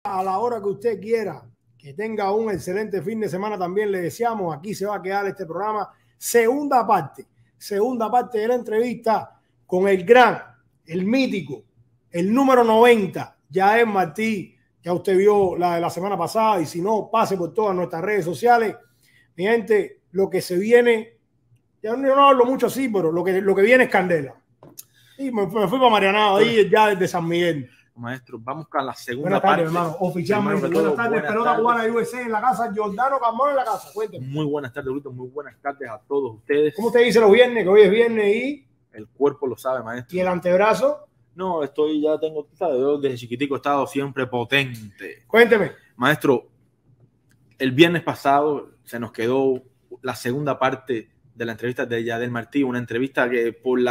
a la hora que usted quiera. Que tenga un excelente fin de semana también le deseamos. Aquí se va a quedar este programa. Segunda parte de la entrevista con el gran, el mítico, el número 90, Yael Martí. Ya usted vio la de la semana pasada y si no, pase por todas nuestras redes sociales. Mi gente, lo que se viene, yo no hablo mucho así, pero lo que viene es candela. Y me fui para Marianao, ahí ya desde San Miguel. Maestro, vamos con la segunda buenas tardes, parte. Hermano, oficialmente. Buenas tardes, Pelota Cubana USA en la casa, Jordano Carmona en la casa. Cuénteme. Muy buenas tardes, Bruto. Muy buenas tardes a todos ustedes. ¿Cómo usted dice los viernes? Que hoy es viernes y... El cuerpo lo sabe, maestro. ¿Y el antebrazo? No, tengo, ¿sabes? Yo desde chiquitico he estado siempre potente. Cuénteme. Maestro, el viernes pasado se nos quedó la segunda parte de la entrevista de Yael Martí, una entrevista que por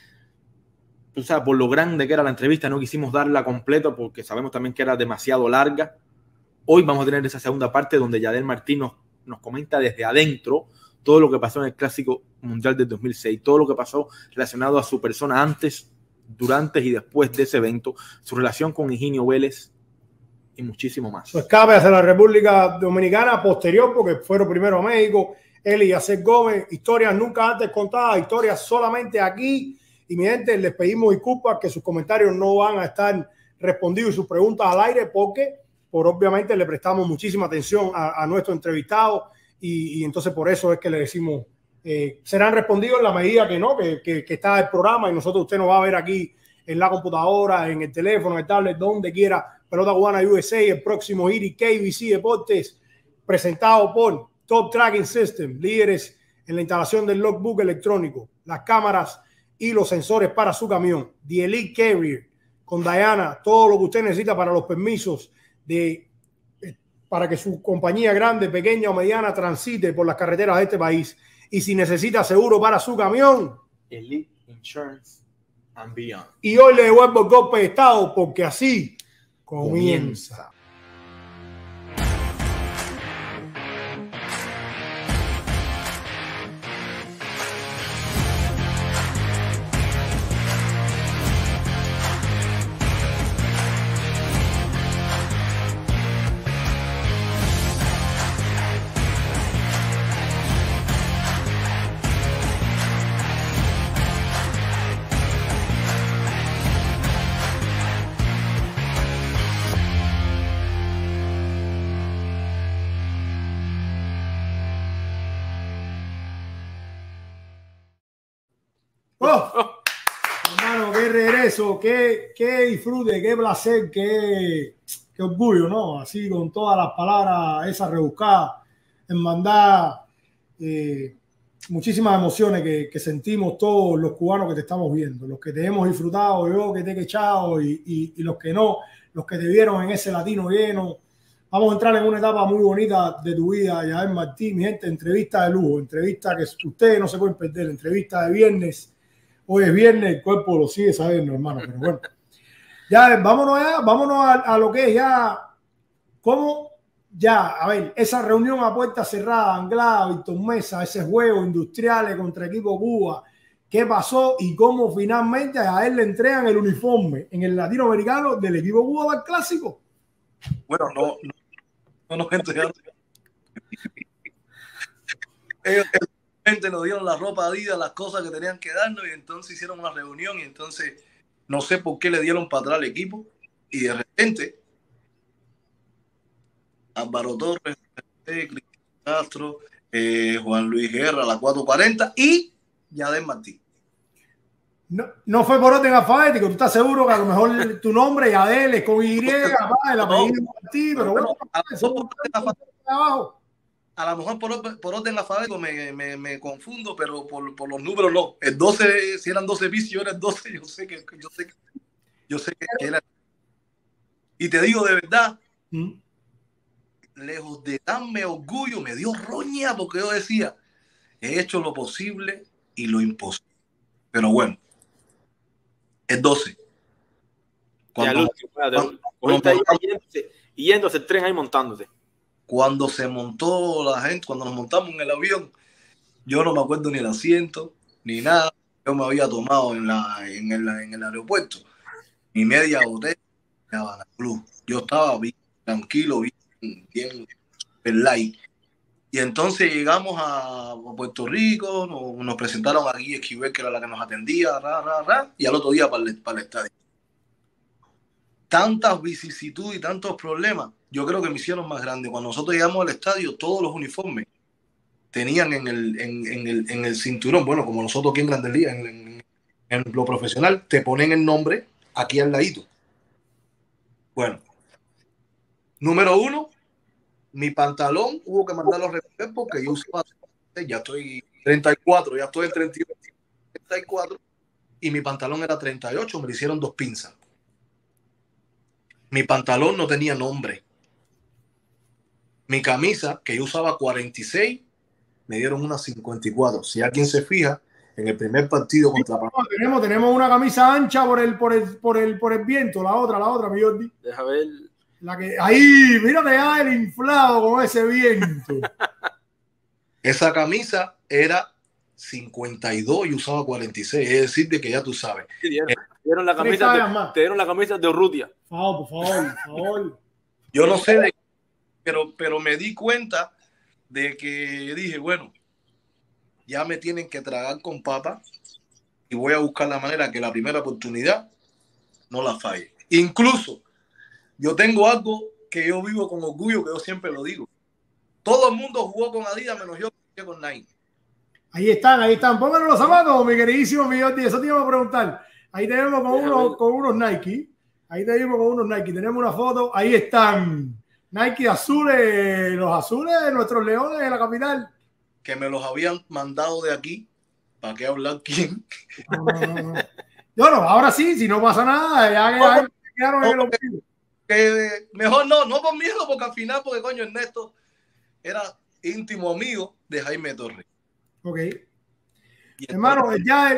lo grande que era la entrevista no quisimos darla completa porque sabemos también que era demasiado larga. Hoy vamos a tener esa segunda parte donde Yael Martí nos comenta desde adentro todo lo que pasó en el Clásico Mundial del 2006, todo lo que pasó relacionado a su persona antes, durante y después de ese evento, su relación con Higinio Vélez y muchísimo más. Su escape hacia la República Dominicana posterior, porque fueron primero a México, él y Yacet Gómez, historias nunca antes contadas, historias solamente aquí. Y mi gente, les pedimos disculpas que sus comentarios no van a estar respondidos y sus preguntas al aire porque obviamente le prestamos muchísima atención a nuestro entrevistado y entonces por eso es que le decimos serán respondidos en la medida que no, que está el programa y nosotros usted nos va a ver aquí en la computadora, en el teléfono, en el tablet, donde quiera. Pelota Cubana USA, el próximo IRI KBC Deportes, presentado por Top Tracking System, líderes en la instalación del logbook electrónico, las cámaras y los sensores para su camión. The Elite Carrier, con Diana, todo lo que usted necesita para los permisos para que su compañía grande, pequeña o mediana transite por las carreteras de este país. Y si necesita seguro para su camión, Elite Insurance and Beyond. Y hoy le devuelvo el golpe de estado porque así comienza. Hermano, qué regreso, qué disfrute, qué placer, qué orgullo, ¿no? Así con todas las palabras esas rebuscadas, hermandad, muchísimas emociones que sentimos todos los cubanos que te estamos viendo, los que te hemos disfrutado, yo que te he echado y los que no, los que te vieron en ese latino lleno. Vamos a entrar en una etapa muy bonita de tu vida, Yael Martí, mi gente, entrevista de lujo, entrevista que ustedes no se pueden perder, entrevista de viernes. Hoy es viernes, el cuerpo lo sigue sabiendo, hermano, pero bueno. Ya, vámonos a lo que es ya, cómo ya, a ver, esa reunión a puerta cerrada, Anglada, Víctor Mesa, ese juego industriales contra equipo Cuba, qué pasó y cómo finalmente a él le entregan el uniforme en el latinoamericano del equipo Cuba al clásico. Bueno, no nos entregaron. Ellos nos dieron la ropa Adidas, las cosas que tenían que darnos y entonces hicieron una reunión y entonces no sé por qué le dieron para atrás al equipo y de repente Álvaro Torres, Cristian Castro, Juan Luis Guerra, la 440 y Yael Martí. No fue por orden alfabético, ¿tú estás seguro que a lo mejor tu nombre Yael es con Y, el apellido Martí, pero bueno, a lo mejor por orden alfabético me confundo, pero por los números no. El 12, si eran 12 bis, yo era el 12, yo sé que era. Y te digo de verdad, lejos de darme orgullo, me dio roña porque yo decía, he hecho lo posible y lo imposible. Pero bueno, el 12. Yéndose el tren ahí montándote. Cuando se montó la gente, cuando nos montamos en el avión, yo no me acuerdo ni el asiento, ni nada. Yo me había tomado en el aeropuerto mi media botella de Habana Club. Yo estaba bien tranquilo, bien light. Y entonces llegamos a Puerto Rico, nos presentaron a Guille Esquivel, que era la que nos atendía, y al otro día para el estadio. Tantas vicisitudes y tantos problemas, yo creo que me hicieron más grande. Cuando nosotros llegamos al estadio, todos los uniformes tenían en el cinturón, bueno, como nosotros aquí en Grandes Ligas, en lo profesional, te ponen el nombre aquí al ladito. Bueno, número 1, mi pantalón hubo que mandarlo a recoger porque yo usaba, ya estoy 34, ya estoy en 38, 34, y mi pantalón era 38, me le hicieron 2 pinzas. Mi pantalón no tenía nombre. Mi camisa, que yo usaba 46, me dieron una 54. Si alguien se fija, en el primer partido contra Panamá. Tenemos una camisa ancha por el viento, la otra, mi Jordi. Deja ver. La que, ahí, mírate ya el inflado con ese viento. Esa camisa era 52 y usaba 46. Es decir, de que ya tú sabes. Te dieron la camisa de Urrutia. Por favor. Yo no sé, pero me di cuenta de que dije, bueno, ya me tienen que tragar con papa y voy a buscar la manera que la primera oportunidad no la falle. Incluso yo tengo algo que yo vivo con orgullo, que yo siempre lo digo. Todo el mundo jugó con Adidas menos yo con Nike. Ahí están. Pónganos los zapatos, mi queridísimo Miguel. Eso te iba a preguntar. Ahí tenemos con unos Nike. Tenemos una foto. Ahí están. Nike azules, los azules de nuestros leones de la capital. Que me los habían mandado de aquí. ¿Para qué hablar quién? No. Yo no, ahora sí, si no pasa nada, ya quedaron en el objetivo. Mejor no por miedo, porque al final, porque coño, Ernesto era íntimo amigo de Jaime Torres. Ok. Hermano,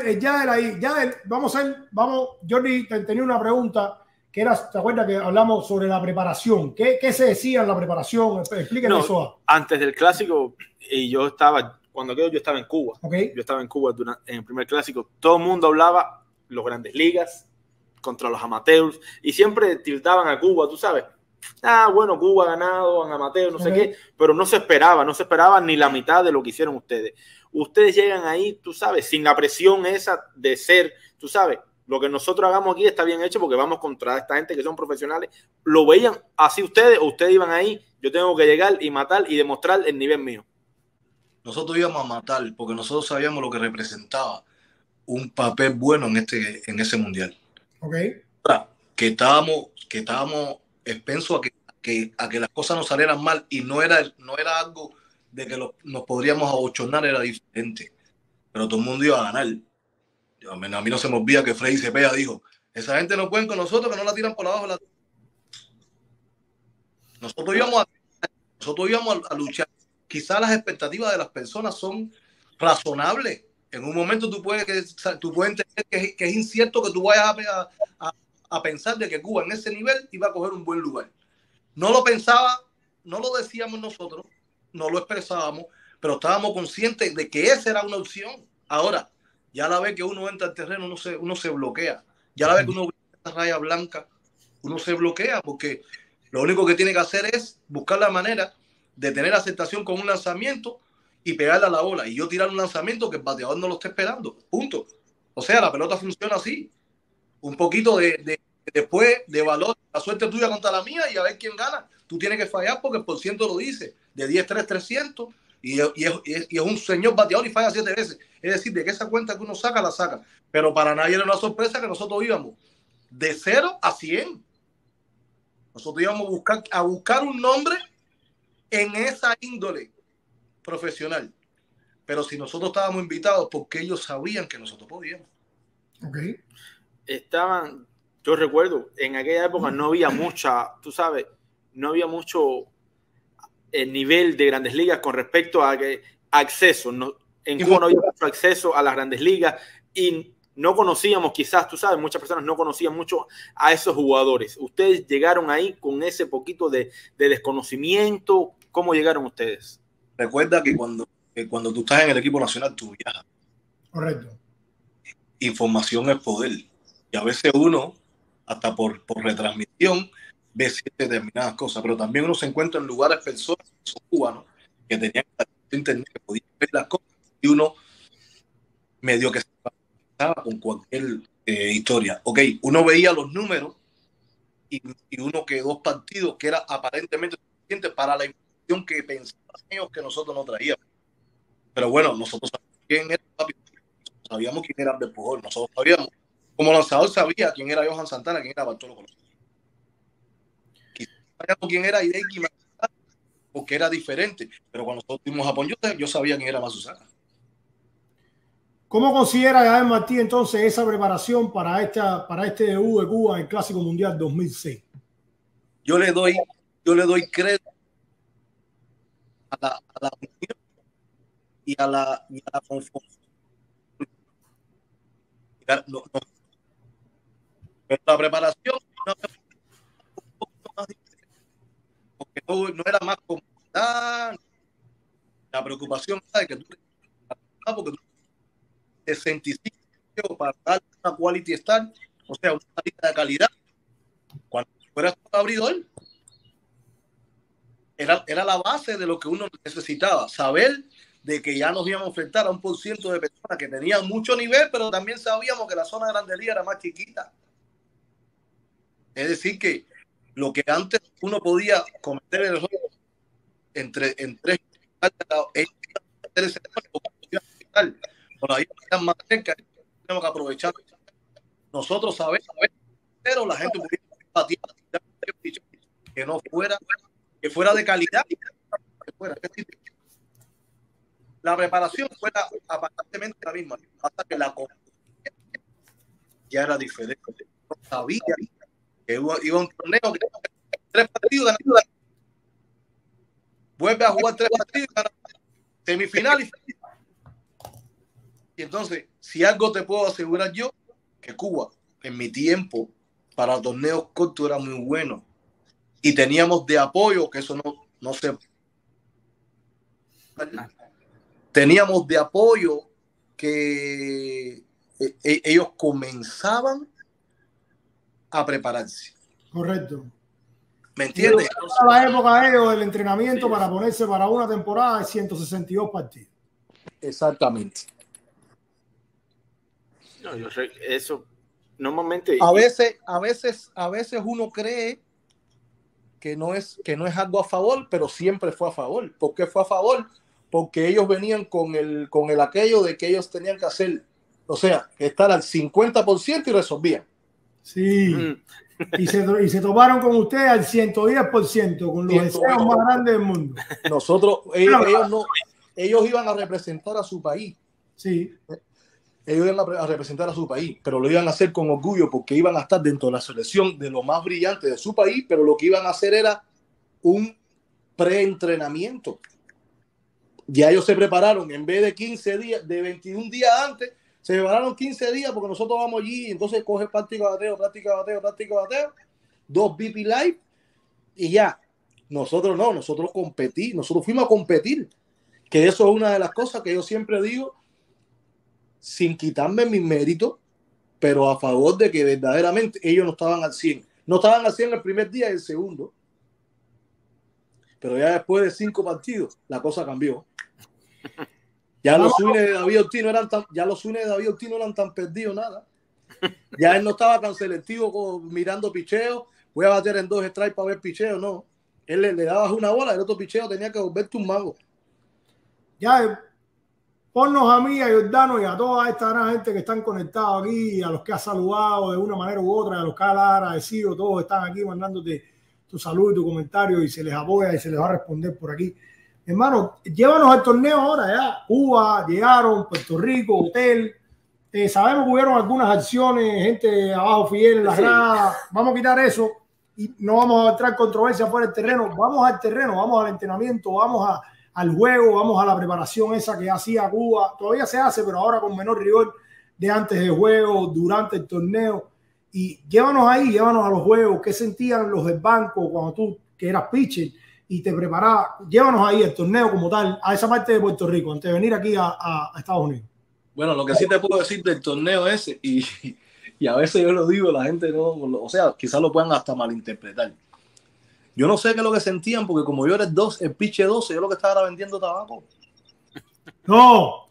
Jordi tenía una pregunta que era, ¿te acuerdas que hablamos sobre la preparación? ¿Qué se decía en la preparación? Explíquenos eso. Antes del clásico, y yo estaba en Cuba. Okay. Yo estaba en Cuba en el primer clásico. Todo el mundo hablaba los Grandes Ligas contra los amateurs y siempre tildaban a Cuba, tú sabes. Bueno, Cuba ha ganado en amateur, no sé qué, pero no se esperaba ni la mitad de lo que hicieron ustedes. Ustedes llegan ahí, tú sabes, sin la presión esa de ser, tú sabes, lo que nosotros hagamos aquí está bien hecho porque vamos contra esta gente que son profesionales. ¿Lo veían así ustedes o ustedes iban ahí? Yo tengo que llegar y matar y demostrar el nivel mío. Nosotros íbamos a matar porque nosotros sabíamos lo que representaba un papel bueno en ese mundial. Okay. Que estábamos expensos a que las cosas nos salieran mal y no era algo de que nos podríamos abochornar, era diferente. Pero todo el mundo iba a ganar. A mí no se me olvida que Freddy Cepeda dijo, esa gente no puede con nosotros, que no la tiran por abajo. Nosotros íbamos a luchar. Quizás las expectativas de las personas son razonables. En un momento tú puedes entender que es incierto que tú vayas a pensar de que Cuba en ese nivel iba a coger un buen lugar. No lo pensaba, no lo decíamos nosotros, no lo expresábamos, pero estábamos conscientes de que esa era una opción. Ahora, ya la vez que uno entra al terreno, uno se bloquea. Ya la vez que uno ve esa raya blanca, uno se bloquea porque lo único que tiene que hacer es buscar la manera de tener aceptación con un lanzamiento y pegarle a la bola. Y yo tirar un lanzamiento que el bateador no lo esté esperando. Punto. O sea, la pelota funciona así. Un poquito después de valor, la suerte tuya contra la mía y a ver quién gana. Tú tienes que fallar porque el porciento lo dice. De 10-3, 300 y es un señor bateador y falla 7 veces. Es decir, de que esa cuenta que uno saca, la saca. Pero para nadie era una sorpresa que nosotros íbamos de 0 a 100. Nosotros íbamos a buscar un nombre en esa índole profesional. Pero si nosotros estábamos invitados, porque ellos sabían que nosotros podíamos. Okay. Yo recuerdo, en aquella época no había mucha, tú sabes, no había mucho nivel de Grandes Ligas con respecto a acceso. En Cuba no había mucho acceso a las Grandes Ligas y no conocíamos, quizás, tú sabes, muchas personas no conocían mucho a esos jugadores. Ustedes llegaron ahí con ese poquito de desconocimiento. ¿Cómo llegaron ustedes? Recuerda que cuando tú estás en el equipo nacional, tú viajas. Correcto. Información es poder. Y a veces uno, hasta por retransmisión, ve determinadas cosas, pero también uno se encuentra en lugares, personas que son cubanos, que tenían internet, que podían ver las cosas, y uno medio que se pasaba con cualquier historia. Ok, uno veía los números y uno que 2 partidos que era aparentemente suficiente para la información que pensaban ellos que nosotros no traíamos. Pero bueno, nosotros sabíamos quién era Papi, sabíamos quién era Albert Pujol, nosotros sabíamos, como lanzador sabía quién era Johan Santana, quién era Bartolo Colón. Quizás sabíamos quién era Hideki Matsuzaka, porque era diferente, pero cuando nosotros tuvimos Japón, yo sabía quién era Matsuzaka. ¿Cómo considera Yadier Martí entonces esa preparación para este debut de Cuba en el Clásico Mundial 2006? Yo le doy crédito a la unión y a la conformación. Pero la preparación porque no era más como la preocupación de que tú porque tú 65 para dar una quality start, o sea, una salida de calidad. Cuando fueras abridor, era la base de lo que uno necesitaba, saber de que ya nos íbamos a enfrentar a un % de personas que tenían mucho nivel, pero también sabíamos que la zona de Grandes era más chiquita. Es decir, que lo que antes uno podía cometer el error en tres todavía están más cerca, tenemos que aprovechar. Nosotros sabemos, pero la gente que no fuera, que fuera de calidad, que fuera. La preparación fuera aparentemente la misma, hasta que la ya era diferente. No sabía que iba un torneo que 3 partidos ganados, vuelve a jugar 3 partidos, semifinal y entonces, si algo te puedo asegurar yo, que Cuba, en mi tiempo, para torneos cortos era muy bueno. Y teníamos de apoyo, que eso no se... Teníamos de apoyo que ellos comenzaban a prepararse. Correcto. ¿Me entiendes? Era la época de ellos del entrenamiento, sí, para ponerse para una temporada de 162 partidos. Exactamente. No, eso normalmente a veces uno cree que no es algo a favor, pero siempre fue a favor. ¿Por qué fue a favor? Porque ellos venían con el aquello de que ellos tenían que hacer, o sea, estar al 50% y resolvían. Sí. Y se tomaron con usted al 110%, con los deseos más grandes del mundo. Nosotros, ellos iban a representar a su país. Sí. Ellos iban a representar a su país, pero lo iban a hacer con orgullo porque iban a estar dentro de la selección de lo más brillante de su país, pero lo que iban a hacer era un preentrenamiento. Ya ellos se prepararon, en vez de 15 días, de 21 días antes, se prepararon 15 días porque nosotros vamos allí, entonces coge práctica bateo, 2 BP Live y ya. Nosotros no, nosotros fuimos a competir, que eso es una de las cosas que yo siempre digo, sin quitarme mis méritos, pero a favor de que verdaderamente ellos no estaban al 100. No estaban al 100 el primer día y el segundo. Pero ya después de 5 partidos, la cosa cambió. Ya los swings de David Ortiz no eran tan perdidos, nada. Ya él no estaba tan selectivo mirando picheo. Voy a bater en 2 strikes para ver picheo, no. Él le dabas una bola, el otro picheo tenía que volverte un mago. Ya, ponnos a mí, a Giordano y a toda esta gran gente que están conectados aquí, a los que has saludado de una manera u otra, a los que has agradecido, todos están aquí mandándote tu saludo y tu comentario y se les apoya y se les va a responder por aquí. Hermano, llévanos al torneo ahora ya. Cuba, llegaron, Puerto Rico, hotel. Sabemos que hubieron algunas acciones, gente abajo fiel en las gradas. Vamos a quitar eso y no vamos a entrar en controversia fuera del terreno. Vamos al terreno, vamos al entrenamiento, vamos al juego, vamos a la preparación esa que hacía Cuba. Todavía se hace, pero ahora con menor rigor de antes del juego, durante el torneo. Y llévanos ahí, llévanos a los juegos. ¿Qué sentían los del banco cuando tú, que eras pitcher, y te preparabas? Llévanos ahí al torneo como tal, a esa parte de Puerto Rico, antes de venir aquí a Estados Unidos. Bueno, lo que sí te puedo decir del torneo ese, y a veces yo lo digo, la gente no, o sea, quizás lo puedan hasta malinterpretar. Yo no sé qué es lo que sentían, porque como yo era el piche 12, yo lo que estaba era vendiendo tabaco. No.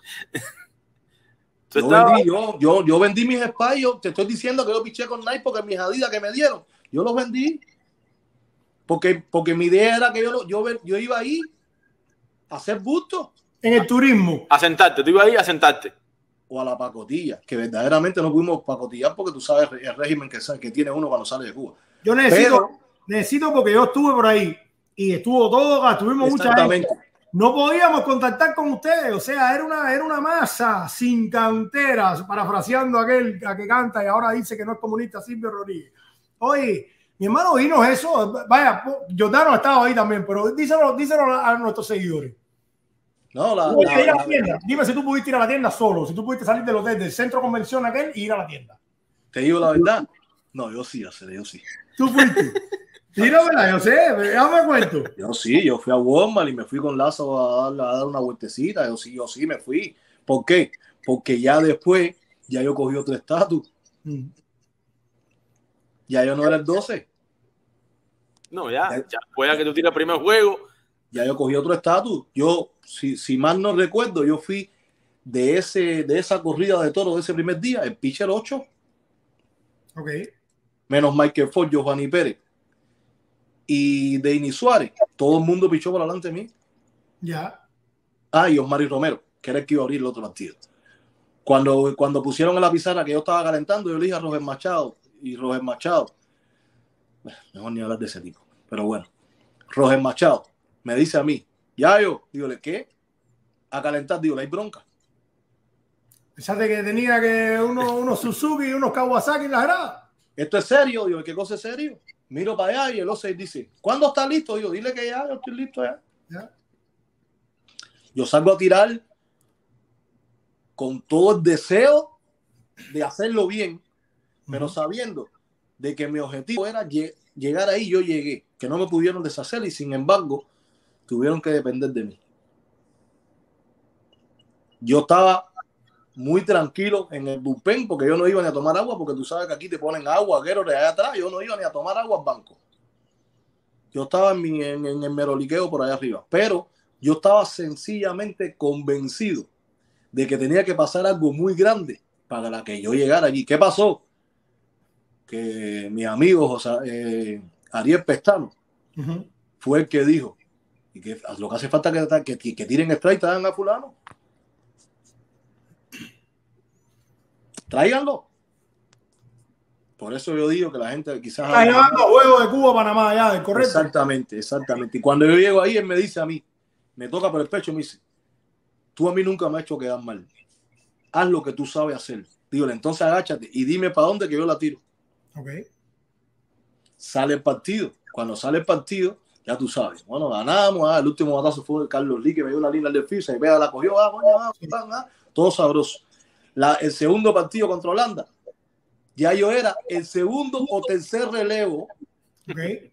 Yo vendí mis espacios. Te estoy diciendo que yo piché con Nike porque mis Adidas que me dieron, yo los vendí. Porque mi idea era que yo iba ahí a hacer busto. En el turismo. A sentarte, tú ibas ahí a sentarte. O a la pacotilla, que verdaderamente no pudimos pacotillar porque tú sabes el régimen que tiene uno cuando sale de Cuba. Yo necesito porque yo estuve por ahí y estuvimos mucha gente. No podíamos contactar con ustedes, o sea, era una masa sin canteras, parafraseando a aquel que canta y ahora dice que no es comunista, Silvio Rodríguez. Oye, mi hermano, dinos eso. Vaya, Jordano ha estado ahí también, pero díselo a nuestros seguidores. No, dime si tú pudiste ir a la tienda solo, si tú pudiste salir del hotel, del centro de convención aquel y ir a la tienda. Te digo la verdad. No, yo sí. ¿Tú fuiste? Dígamela, yo sé, déjame cuento. Yo fui a Walmart y me fui con Lazo a dar una vueltecita. Yo sí me fui. ¿Por qué? Porque ya después, ya yo cogí otro estatus. Ya yo no era el 12. No, ya pueda que tú tires el primer juego. Ya yo cogí otro estatus. Yo, si mal no recuerdo, yo fui de esa corrida de toro de ese primer día, el pitcher 8. Ok. Menos Michael Ford, Giovanni Pérez y Denis Suárez. Todo el mundo pichó por delante de mí. Ya. Y Osmari Romero, que era el que iba a abrir el otro partido. Cuando pusieron en la pizarra que yo estaba calentando, yo le dije a Roger Machado, mejor ni hablar de ese tipo, pero bueno, Roger Machado me dice a mí, dígole, ¿qué? A calentar, dígole, hay bronca. Pensaste que tenía que unos Suzuki y unos Kawasaki en la grada. ¿Esto es serio? Digo, ¿qué cosa es serio? Miro para allá y el O6 dice, ¿cuándo está listo? Digo, dile que yo estoy listo ya. Yo salgo a tirar con todo el deseo de hacerlo bien, pero sabiendo de que mi objetivo era llegar ahí. Yo llegué, que no me pudieron deshacer y sin embargo tuvieron que depender de mí. Yo estaba muy tranquilo en el bullpen porque yo no iba ni a tomar agua, porque tú sabes que aquí te ponen agua, de allá atrás. Yo no iba ni a tomar agua al banco. Yo estaba en el meroliqueo por allá arriba, pero yo estaba sencillamente convencido de que tenía que pasar algo muy grande para que yo llegara allí. ¿Qué pasó? Que mi amigo Ariel Pestano fue el que dijo, y que lo que hace falta que tiren strike, traigan a fulano. Tráiganlo. Por eso yo digo que la gente quizás... Está llevando juegos de Cuba a Panamá allá, ¿correcto? Exactamente. Y cuando yo llego ahí, él me dice a mí, me toca por el pecho y me dice, tú a mí nunca me has hecho quedar mal. Haz lo que tú sabes hacer. Dígole, entonces agáchate y dime para dónde que yo la tiro. Ok. Sale el partido. Cuando sale el partido, ya tú sabes. Bueno, ganamos. El último batazo fue de Carlos Lee, que me dio una línea del field, se pega, la cogió, todo sabroso. El segundo partido contra Holanda, ya yo era el segundo o tercer relevo en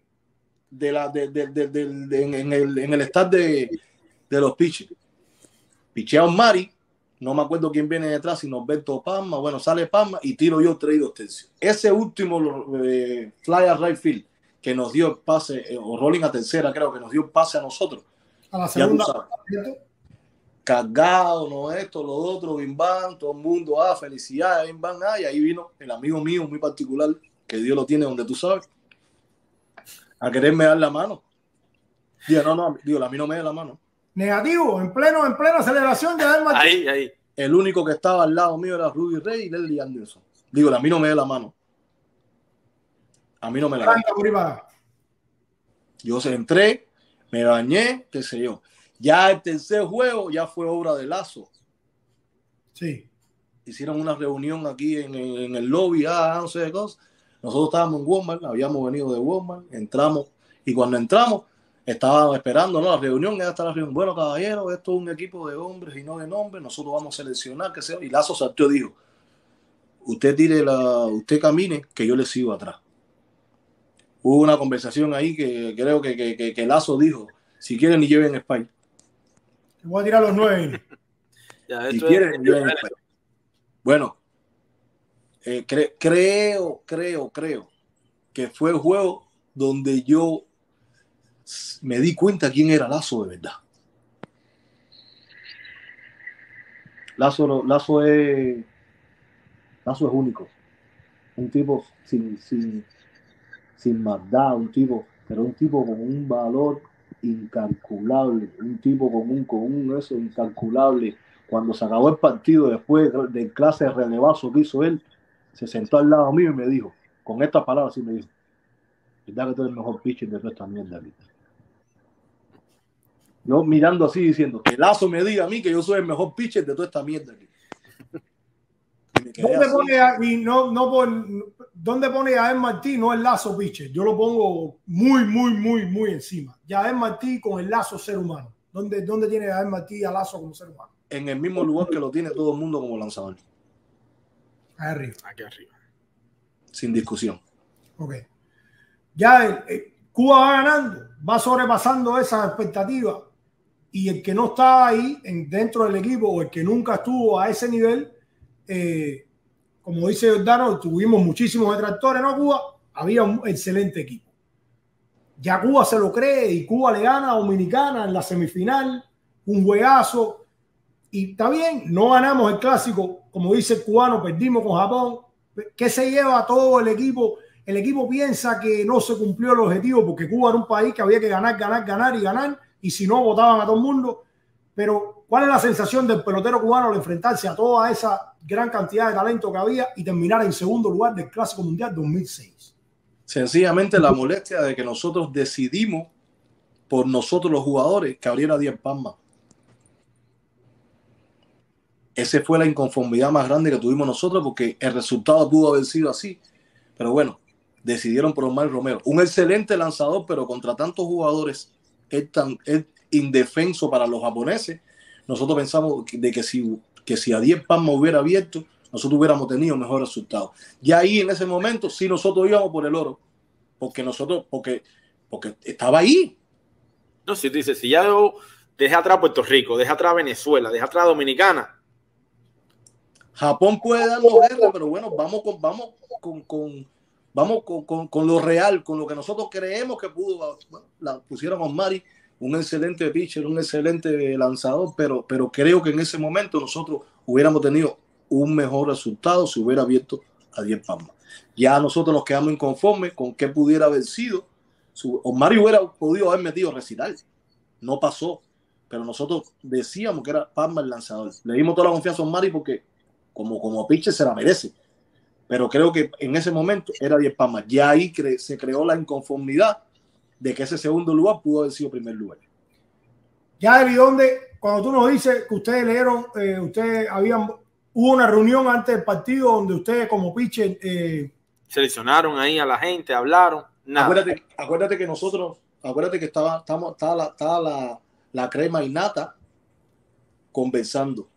el staff de los pitchers. Piché a Osmari, no me acuerdo quién viene detrás, sino Norberto Palma. Bueno, sale Palma y tiro yo 3-2 tercios. Ese último fly a right field que nos dio el pase, o rolling a tercera, creo que nos dio el pase a nosotros. A la segunda. Cargado, no esto, lo otro, bim bam, todo el mundo, felicidades, bim bam, y ahí vino el amigo mío muy particular, que Dios lo tiene donde tú sabes, a quererme dar la mano. Digo, a mí no me da la mano. Negativo, en plena celebración ya del ahí. El único que estaba al lado mío era Rudy Rey y Leslie Anderson. Digo, a mí no me da la mano. A mí no me la da. Yo entré, me bañé, qué sé yo. Ya el tercer juego ya fue obra de Lazo. Sí. Hicieron una reunión aquí en el lobby, no sé de cosas. Nosotros estábamos en Walmart, habíamos venido de Walmart, entramos, y cuando entramos, estábamos esperando, ¿no? La reunión, ya está la reunión. Bueno, caballero, esto es un equipo de hombres y no de nombres, nosotros vamos a seleccionar, qué sé yo. Y Lazo saltó y dijo, usted usted camine, que yo le sigo atrás. Hubo una conversación ahí que creo que Lazo dijo, si quieren ni lleven Spike. Voy a tirar los 9. Si quieren ni lleven Spike. Bueno, creo que fue el juego donde yo me di cuenta quién era Lazo de verdad. Lazo es único. Un tipo sin maldad, pero un tipo con un valor incalculable, un tipo con un eso incalculable. Cuando se acabó el partido, después del clase de relevazo que hizo él, se sentó al lado mío y me dijo, con estas palabras, sí me dijo, ¿verdad que tú eres el mejor pitcher de toda esta mierda ahorita? Yo mirando así diciendo, que Lazo me diga a mí que yo soy el mejor pitcher de toda esta mierda aquí. ¿Dónde pone a Yadier Martí? No el Lazo pitcher. Yo lo pongo muy encima. Yadier Martí con el Lazo ser humano. ¿Dónde tiene Yadier Martí a Lazo como ser humano? En el mismo lugar que lo tiene todo el mundo como lanzador. Ahí arriba. Aquí arriba. Sin discusión. Ok. Ya Cuba va ganando, va sobrepasando esa expectativa. Y el que no está ahí dentro del equipo o el que nunca estuvo a ese nivel, como dice Giordano, tuvimos muchísimos detractores, ¿no? Cuba había un excelente equipo. Ya Cuba se lo cree y Cuba le gana a Dominicana en la semifinal, un juegazo. Y está bien, no ganamos el clásico, como dice el cubano, perdimos con Japón. ¿Qué se lleva todo el equipo? El equipo piensa que no se cumplió el objetivo porque Cuba era un país que había que ganar, y si no, votaban a todo el mundo. Pero, ¿cuál es la sensación del pelotero cubano al enfrentarse a toda esa gran cantidad de talento que había y terminar en segundo lugar del Clásico Mundial 2006? Sencillamente la molestia de que nosotros decidimos por nosotros los jugadores que abriera 10 palmas. Esa fue la inconformidad más grande que tuvimos nosotros porque el resultado pudo haber sido así. Pero bueno, decidieron por Omar Romero. Un excelente lanzador, pero contra tantos jugadores es indefenso para los japoneses. Nosotros pensamos de que si a 10 palmas hubiera abierto, nosotros hubiéramos tenido mejor resultado. Y ahí en ese momento sí nosotros íbamos por el oro. Porque estaba ahí. No, si tú dices, si ya yo dejé atrás Puerto Rico, dejé atrás Venezuela, dejé atrás Dominicana. Japón puede darnos guerra, pero bueno, vamos con lo real, con lo que nosotros creemos que pudo. Bueno, la pusieron a Mari, un excelente pitcher, un excelente lanzador, pero creo que en ese momento nosotros hubiéramos tenido un mejor resultado si hubiera abierto a 10 palmas. Ya nosotros nos quedamos inconformes con qué pudiera haber sido. Mari hubiera podido haber metido recital. No pasó, pero nosotros decíamos que era Palma el lanzador. Le dimos toda la confianza a Mari porque como pitcher se la merece. Pero creo que en ese momento era 10 palmas. Ya ahí se creó la inconformidad de que ese segundo lugar pudo haber sido primer lugar. Ya de donde, cuando tú nos dices que ustedes leyeron, hubo una reunión antes del partido donde ustedes como pitcher seleccionaron ahí a la gente, hablaron. Nada. Acuérdate que nosotros, que estaba la crema y nata conversando.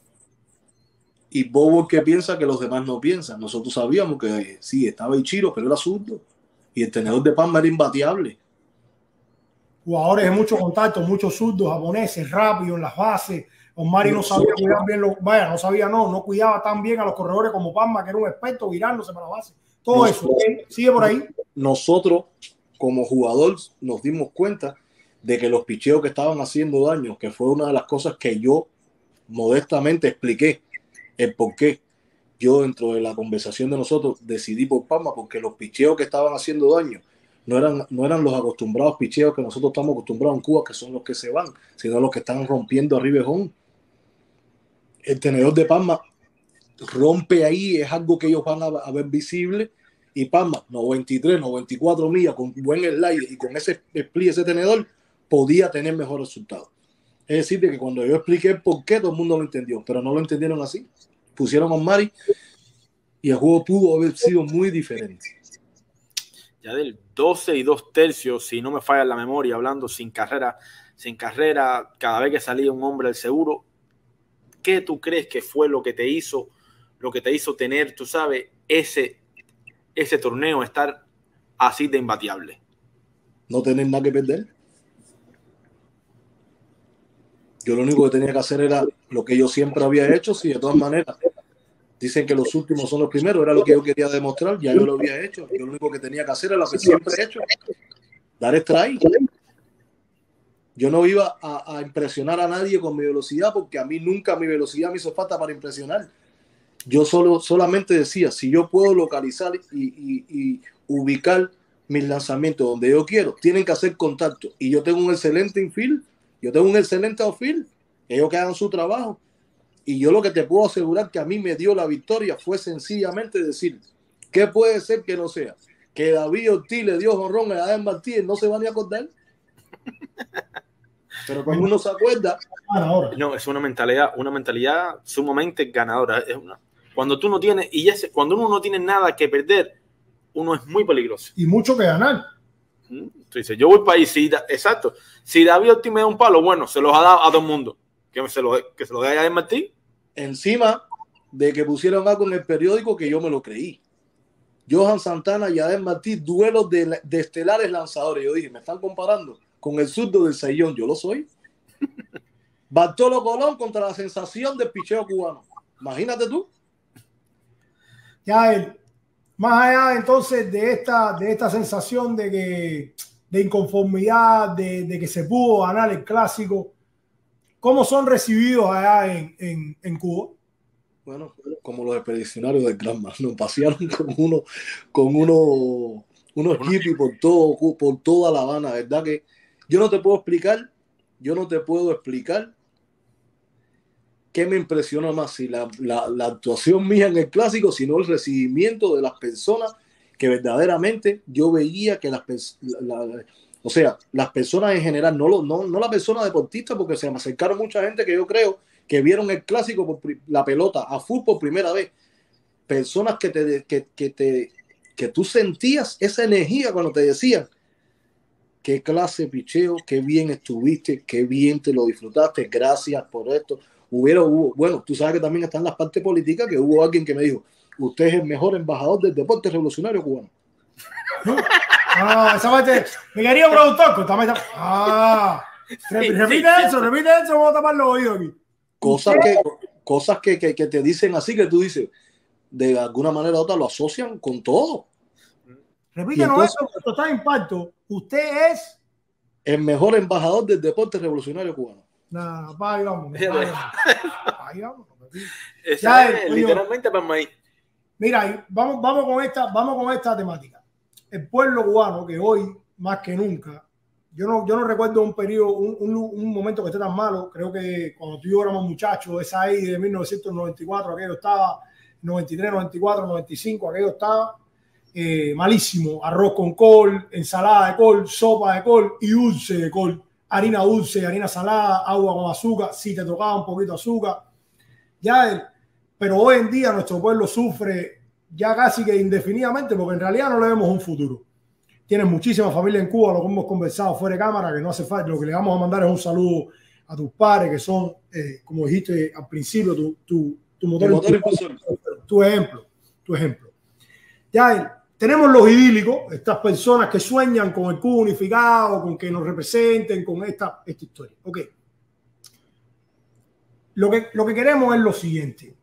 Y Bobo que piensa que los demás no piensan. Nosotros sabíamos que sí, estaba Ichiro, pero era zurdo. Y el tenedor de Palma era imbateable. Jugadores de mucho contacto, muchos zurdos japoneses, rápidos en las bases. Omari no sabía cuidar bien no cuidaba tan bien a los corredores como Palma, que era un experto virándose para la base. Todo eso, sigue por ahí. Nosotros, como jugador, nos dimos cuenta de que los picheos que estaban haciendo daño, que fue una de las cosas que yo modestamente expliqué, el por qué yo dentro de la conversación de nosotros decidí por Palma, porque los picheos que estaban haciendo daño no eran los acostumbrados picheos que nosotros estamos acostumbrados en Cuba, que son los que se van, sino los que están rompiendo arriba de home. El tenedor de Palma rompe ahí, es algo que ellos van a ver visible, y Palma 93, 94 millas con buen slide y con ese split, ese tenedor podía tener mejor resultado. Es decir, que cuando yo expliqué por qué, todo el mundo lo entendió, pero no lo entendieron así. Pusieron a Mari y el juego pudo haber sido muy diferente. Ya del 12 2/3, si no me falla la memoria, hablando sin carrera, cada vez que salía un hombre al seguro, ¿qué tú crees que fue lo que te hizo tener, tú sabes, ese torneo, estar así de imbateable? No tener nada que perder. Yo lo único que tenía que hacer era lo que yo siempre había hecho. Si de todas maneras dicen que los últimos son los primeros, era lo que yo quería demostrar, ya yo lo había hecho. Yo lo único que tenía que hacer era lo que siempre he hecho, dar strike. Yo no iba a impresionar a nadie con mi velocidad, porque a mí nunca mi velocidad me hizo falta para impresionar. Yo solamente decía, si yo puedo localizar y ubicar mis lanzamientos donde yo quiero, tienen que hacer contacto. Y yo tengo un excelente infield, yo tengo un excelente outfield, ellos que hagan su trabajo. Y yo lo que te puedo asegurar que a mí me dio la victoria fue sencillamente decir, ¿qué puede ser que no sea? Que David Ortiz le dio jonrón a Yadier Martínez, no se van a acordar. Pero cuando uno se acuerda... No, es una mentalidad sumamente ganadora. Cuando tú no tienes, cuando uno no tiene nada que perder, uno es muy peligroso. Y mucho que ganar. Tú dices, yo voy para ahí, exacto. Si David Ortiz me da un palo, bueno, se los ha dado a todo el mundo. Que se lo dé a Yadier Martínez. Encima de que pusieron algo en el periódico que yo me lo creí. Johan Santana y Yadier Martínez, duelos de estelares lanzadores. Yo dije, ¿me están comparando con el zurdo del Saiyón? Yo lo soy. Bartolo Colón contra la sensación del picheo cubano. Imagínate tú. Ya más allá entonces de esta sensación de inconformidad, de que se pudo ganar el clásico, ¿cómo son recibidos allá en Cuba? Bueno, como los expedicionarios del Granma, nos pasearon con unos hippies por toda La Habana, ¿verdad? Que yo no te puedo explicar qué me impresionó más, si la actuación mía en el clásico, sino el recibimiento de las personas que verdaderamente yo veía que las personas en general, no la persona deportista, porque se me acercaron mucha gente que yo creo que vieron el clásico, la pelota a fútbol por primera vez. Personas que tú sentías esa energía cuando te decían qué clase de picheo, qué bien estuviste, qué bien te lo disfrutaste, gracias por esto. Bueno, tú sabes que también están las partes políticas, que hubo alguien que me dijo, usted es el mejor embajador del deporte revolucionario cubano. Esa parte, mi querido productor, repite eso, vamos a tapar los oídos aquí. Cosas que te dicen así, que tú dices, de alguna manera u otra lo asocian con todo. Repítanos eso, esto está en impacto. Usted es el mejor embajador del deporte revolucionario cubano. Ahí vamos. Literalmente para maíz. Mira, vamos con esta temática. El pueblo cubano, que hoy más que nunca, yo no recuerdo un periodo, un momento que esté tan malo. Creo que cuando tú y yo éramos muchachos, esa ahí de 1994, aquello estaba 93, 94, 95, aquello estaba malísimo. Arroz con col, ensalada de col, sopa de col y dulce de col. Harina dulce, harina salada, agua con azúcar, si te tocaba un poquito de azúcar. Pero hoy en día nuestro pueblo sufre ya casi que indefinidamente, porque en realidad no le vemos un futuro. Tienes muchísima familia en Cuba, lo que hemos conversado fuera de cámara, que no hace falta. Lo que le vamos a mandar es un saludo a tus padres, que son, como dijiste al principio, tu motor tu ejemplo. Tenemos los idílicos, estas personas que sueñan con el Cuba unificado, con que nos representen, con esta historia. Ok. Lo que queremos es lo siguiente.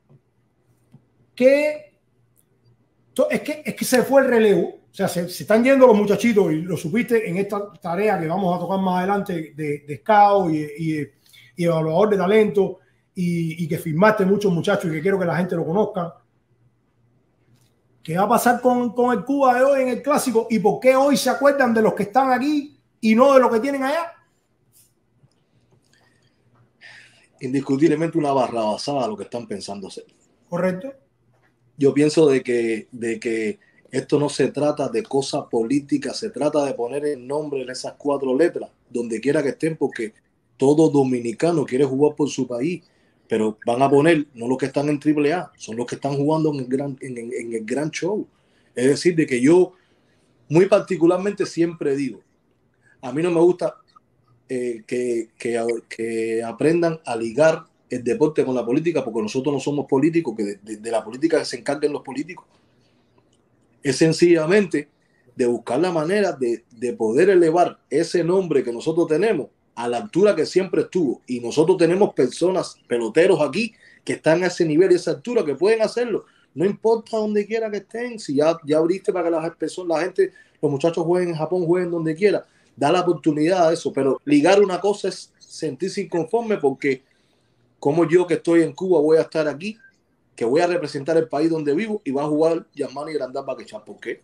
Es que se fue el relevo. O sea, se están yendo los muchachitos, y lo supiste en esta tarea que vamos a tocar más adelante de scout y evaluador de talento, y que firmaste muchos muchachos y que quiero que la gente lo conozca. ¿Qué va a pasar con el Cuba de hoy en el clásico? ¿Y por qué hoy se acuerdan de los que están aquí y no de los que tienen allá? Indiscutiblemente una barrabasada lo que están pensando hacer. ¿Correcto? Yo pienso de que esto no se trata de cosas políticas, se trata de poner el nombre en esas 4 letras, donde quiera que estén, porque todo dominicano quiere jugar por su país, pero van a poner no los que están en AAA, son los que están jugando en el gran show. Es decir, de que yo muy particularmente siempre digo, a mí no me gusta que aprendan a ligar el deporte con la política, porque nosotros no somos políticos, que de la política se encarguen los políticos. Es sencillamente de buscar la manera de poder elevar ese nombre que nosotros tenemos a la altura que siempre estuvo. Y nosotros tenemos personas, peloteros aquí, que están a ese nivel y esa altura, que pueden hacerlo. No importa donde quiera que estén, si ya abriste para que la gente, los muchachos jueguen en Japón, jueguen donde quiera. da la oportunidad a eso, pero ligar una cosa es sentirse inconforme porque como yo que estoy en Cuba voy a estar aquí, que voy a representar el país donde vivo y va a jugar Yasmani Grandal-Bakechan. ¿Por qué?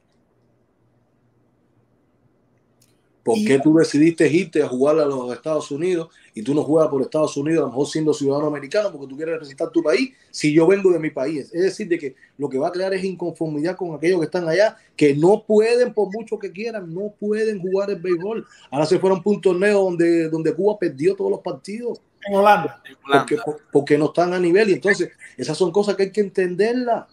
¿Por qué tú decidiste irte a jugar a los Estados Unidos y tú no juegas por Estados Unidos, a lo mejor siendo ciudadano americano, porque tú quieres representar tu país si yo vengo de mi país? Es decir, de que lo que va a crear es inconformidad con aquellos que están allá, que no pueden, por mucho que quieran, no pueden jugar el béisbol. Ahora se fueron por un torneo donde Cuba perdió todos los partidos. En Holanda. Porque no están a nivel. Y entonces, esas son cosas que hay que entenderlas.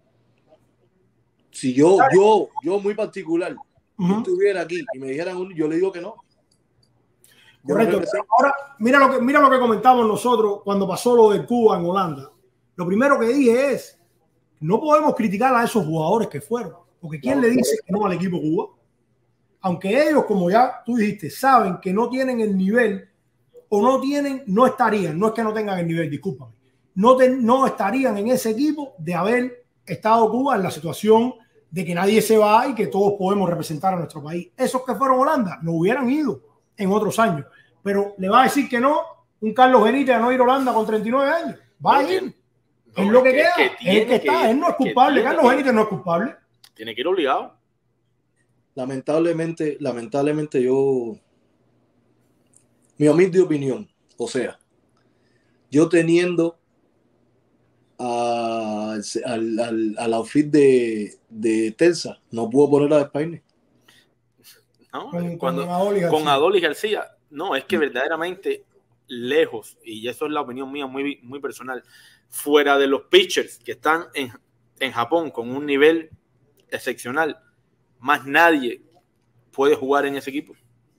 Si yo muy particular, yo estuviera aquí y me dijeran, yo le digo que no. Correcto. Ahora, mira lo que comentamos nosotros cuando pasó lo de Cuba en Holanda. Lo primero que dije es, no podemos criticar a esos jugadores que fueron, porque ¿quién le dice que no al equipo Cuba? Aunque ellos, como ya tú dijiste, saben que no tienen el nivel o no estarían, no es que no tengan el nivel, discúlpame, no estarían en ese equipo de haber estado Cuba en la situación de que nadie se va y que todos podemos representar a nuestro país. Esos que fueron a Holanda no hubieran ido en otros años, pero le va a decir que no un Carlos Benítez a no ir a Holanda con 39 años. Va a ir. Es lo que queda. Es el que está. Él no es culpable. Carlos Benítez no es culpable. Tiene que ir obligado. Lamentablemente yo, mi humilde opinión, o sea, yo teniendo al outfit de Telsa, no puedo poner a España. ¿No? Con Adolis García. No, es que verdaderamente lejos, y eso es la opinión mía muy, muy personal, fuera de los pitchers que están en Japón con un nivel excepcional, más nadie puede jugar en ese equipo.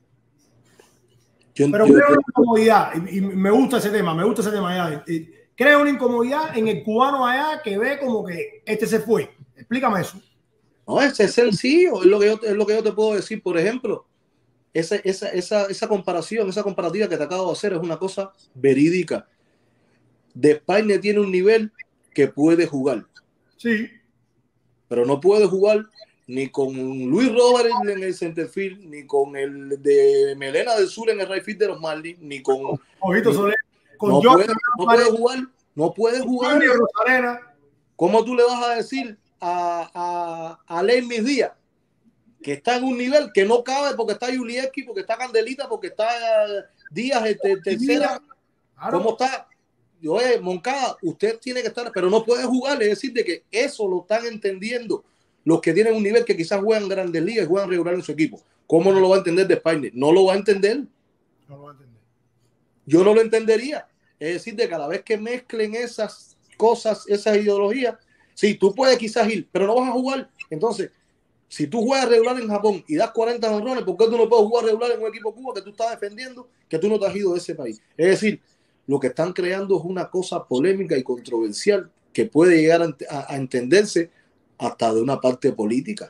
Pero creo una incomodidad, y me gusta ese tema allá. Creo una incomodidad en el cubano allá que ve como que este se fue. Explícame eso. No, es sencillo, es lo que yo te puedo decir. Por ejemplo, esa comparación, esa comparativa que te acabo de hacer es una cosa verídica. De España tiene un nivel que puede jugar. Sí. Pero no puede jugar ni con Luis Robert en el centerfield, ni con el de Melena del Sur en el right field de los Marlins, ni con Ojito Soler. No puede jugar. ¿Cómo tú le vas a decir a Lemis Díaz que está en un nivel que no cabe porque está Yulieski, porque está Candelita, porque está Díaz tercera? Claro. ¿Cómo está? Moncada, usted tiene que estar, pero no puede jugar. Es decir, de que eso lo están entendiendo los que tienen un nivel que quizás juegan grandes ligas y juegan regular en su equipo. ¿Cómo no lo va a entender de España? No lo va a entender. No lo va a entender. Yo no lo entendería. Es decir, de cada vez que mezclen esas cosas, esas ideologías, sí, tú puedes quizás ir, pero no vas a jugar. Entonces, si tú juegas regular en Japón y das 40 jonrones, ¿por qué tú no puedes jugar regular en un equipo Cuba que tú estás defendiendo, que tú no te has ido de ese país? Es decir, lo que están creando es una cosa polémica y controversial que puede llegar a entenderse hasta de una parte política.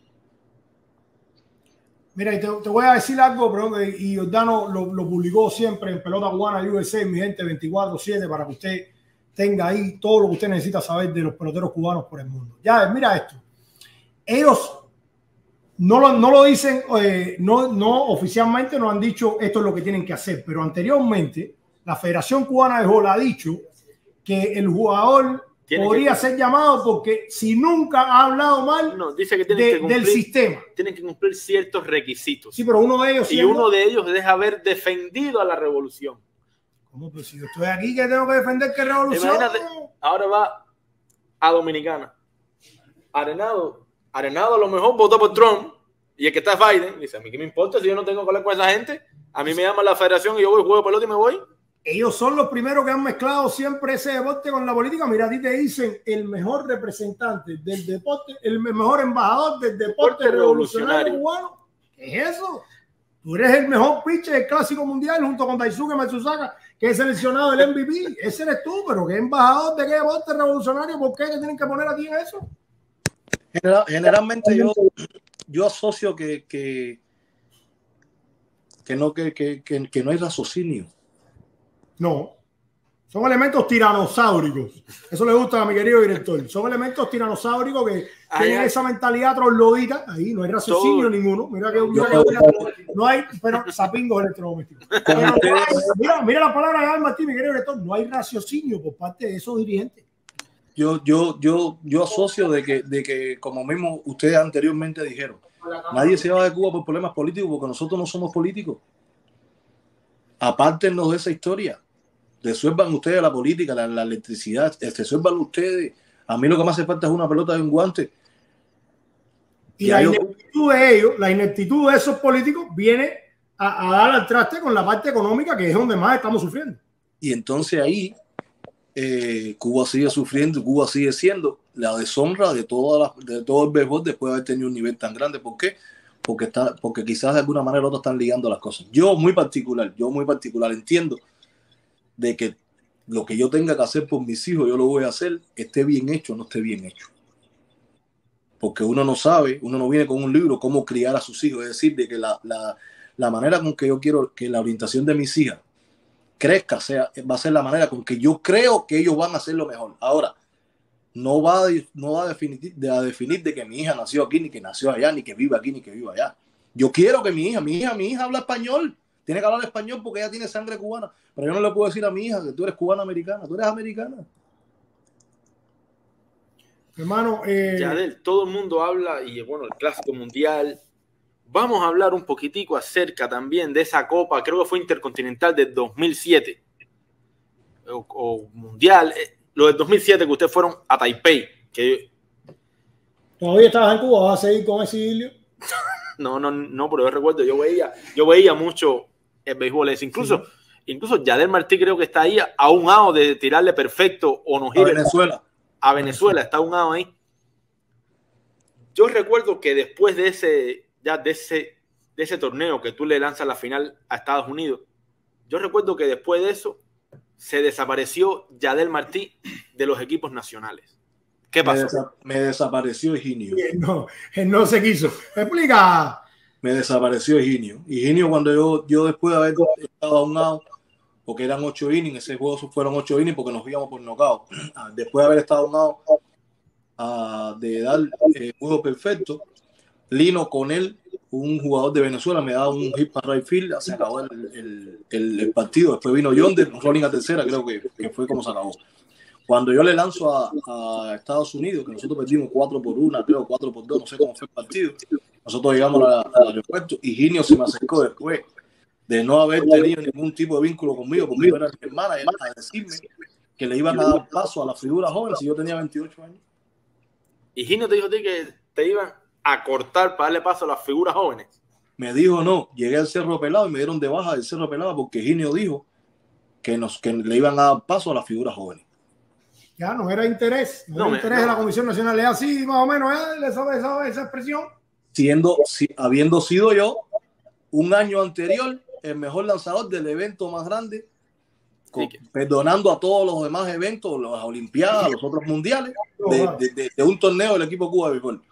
Mira, y te voy a decir algo, pero, y Giordano lo publicó siempre en Pelota Cubana USA, mi gente, 24/7, para que usted tenga ahí todo lo que usted necesita saber de los peloteros cubanos por el mundo. Ya, mira esto. Ellos no lo dicen, no oficialmente no han dicho esto es lo que tienen que hacer, pero anteriormente la Federación Cubana de Béisbol ha dicho que el jugador podría ser llamado porque si nunca ha hablado mal dice que del sistema. Tienen que cumplir ciertos requisitos. Sí, pero uno de ellos... uno de ellos es haber defendido a la revolución. ¿Cómo? Pues si yo estoy aquí, que tengo que defender qué revolución. Imagínate, ahora va a Dominicana. Arenado a lo mejor votó por Trump y el que está es Biden. Dice, a mí qué me importa si yo no tengo que hablar con esa gente. A mí me llama la federación y yo voy, juego pelota y me voy. Ellos son los primeros que han mezclado siempre ese deporte con la política. Mira, a ti te dicen el mejor representante del deporte, el mejor embajador del deporte revolucionario cubano. ¿Qué es eso? Tú eres el mejor pitcher del Clásico Mundial junto con Daisuke Matsusaka, que es seleccionado del MVP. Ese eres tú, pero ¿qué embajador de qué deporte revolucionario? ¿Por qué te tienen que poner a ti en eso? Generalmente yo asocio que no hay raciocinio. No. Son elementos tiranosáuricos. Eso le gusta a mi querido director. Son elementos tiranosáuricos que tienen esa mentalidad troglodita. Ahí no hay raciocinio ninguno. Mira que no hay, pero sapingos electrodomésticos. Mira la palabra de Martín, mi querido director. No hay raciocinio por parte de esos dirigentes. Yo asocio de que, como mismo ustedes anteriormente dijeron, nadie se va de Cuba por problemas políticos porque nosotros no somos políticos. Apártenos de esa historia. Resuelvan ustedes la política, la electricidad, resuelvan ustedes. A mí lo que me hace falta es una pelota y un guante. Y la ineptitud de ellos, la ineptitud de esos políticos viene a dar al traste con la parte económica, que es donde más estamos sufriendo. Y entonces ahí Cuba sigue sufriendo, Cuba sigue siendo la deshonra de todo el béisbol después de haber tenido un nivel tan grande. ¿Por qué? Porque quizás de alguna manera otros están ligando las cosas. Yo muy particular entiendo de que lo que yo tenga que hacer por mis hijos, yo lo voy a hacer, esté bien hecho o no esté bien hecho. Porque uno no sabe, uno no viene con un libro cómo criar a sus hijos. Es decir, de que la manera con que yo quiero que la orientación de mis hijas crezca va a ser la manera con que yo creo que ellos van a hacer lo mejor. Ahora, no va a definir de que mi hija nació aquí, ni que nació allá, ni que viva aquí, ni que viva allá. Yo quiero que mi hija habla español. Tiene que hablar español porque ella tiene sangre cubana. Pero yo no le puedo decir a mi hija que tú eres cubana-americana. Tú eres americana. Hermano, Yadel, todo el mundo habla, y bueno, el Clásico Mundial. Vamos a hablar un poquitico acerca también de esa Copa, creo que fue Intercontinental del 2007. O Mundial. Lo del 2007 que ustedes fueron a Taipei. ¿Todavía estabas en Cuba? ¿Vas a seguir con ese idilio? No, pero yo recuerdo, yo veía mucho el béisbol ese. Incluso Yadier Martí creo que está ahí a un lado de tirarle perfecto o no gire a Venezuela, está a un lado ahí. Yo recuerdo que después de ese torneo que tú le lanzas la final a Estados Unidos, yo recuerdo que después de eso se desapareció Yadier Martí de los equipos nacionales. ¿Qué pasó? Me desapareció Higinio. Él no se quiso. Explica. Me desapareció Higinio. Higinio, cuando yo después de haber estado a un lado, porque eran 8 innings, ese juego fueron 8 innings porque nos íbamos por knockout. Después de haber estado a un lado, de dar juego perfecto, Lino con él, un jugador de Venezuela, me daba un hit para right field, se acabó el partido. Después vino Yonder, un rolling a tercera, creo que fue como se acabó. Cuando yo le lanzo a Estados Unidos, que nosotros perdimos 4-1, creo 4-2, no sé cómo fue el partido, nosotros llegamos al aeropuerto y Higinio se me acercó después de no haber tenido ningún tipo de vínculo conmigo, porque yo era mi hermana, a decirme que le iban a dar paso a la figura joven si yo tenía 28 años. ¿Higinio te dijo a ti que te iban a cortar para darle paso a las figuras jóvenes? Me dijo no, llegué al Cerro Pelado y me dieron de baja del Cerro Pelado porque Higinio dijo que le iban a dar paso a las figuras jóvenes. Ya no era interés, no era interés de la Comisión Nacional, es así más o menos, esa expresión. Habiendo sido yo un año anterior el mejor lanzador del evento más grande, perdonando a todos los demás eventos, las Olimpiadas, los otros mundiales, de un torneo del equipo Cuba de béisbol.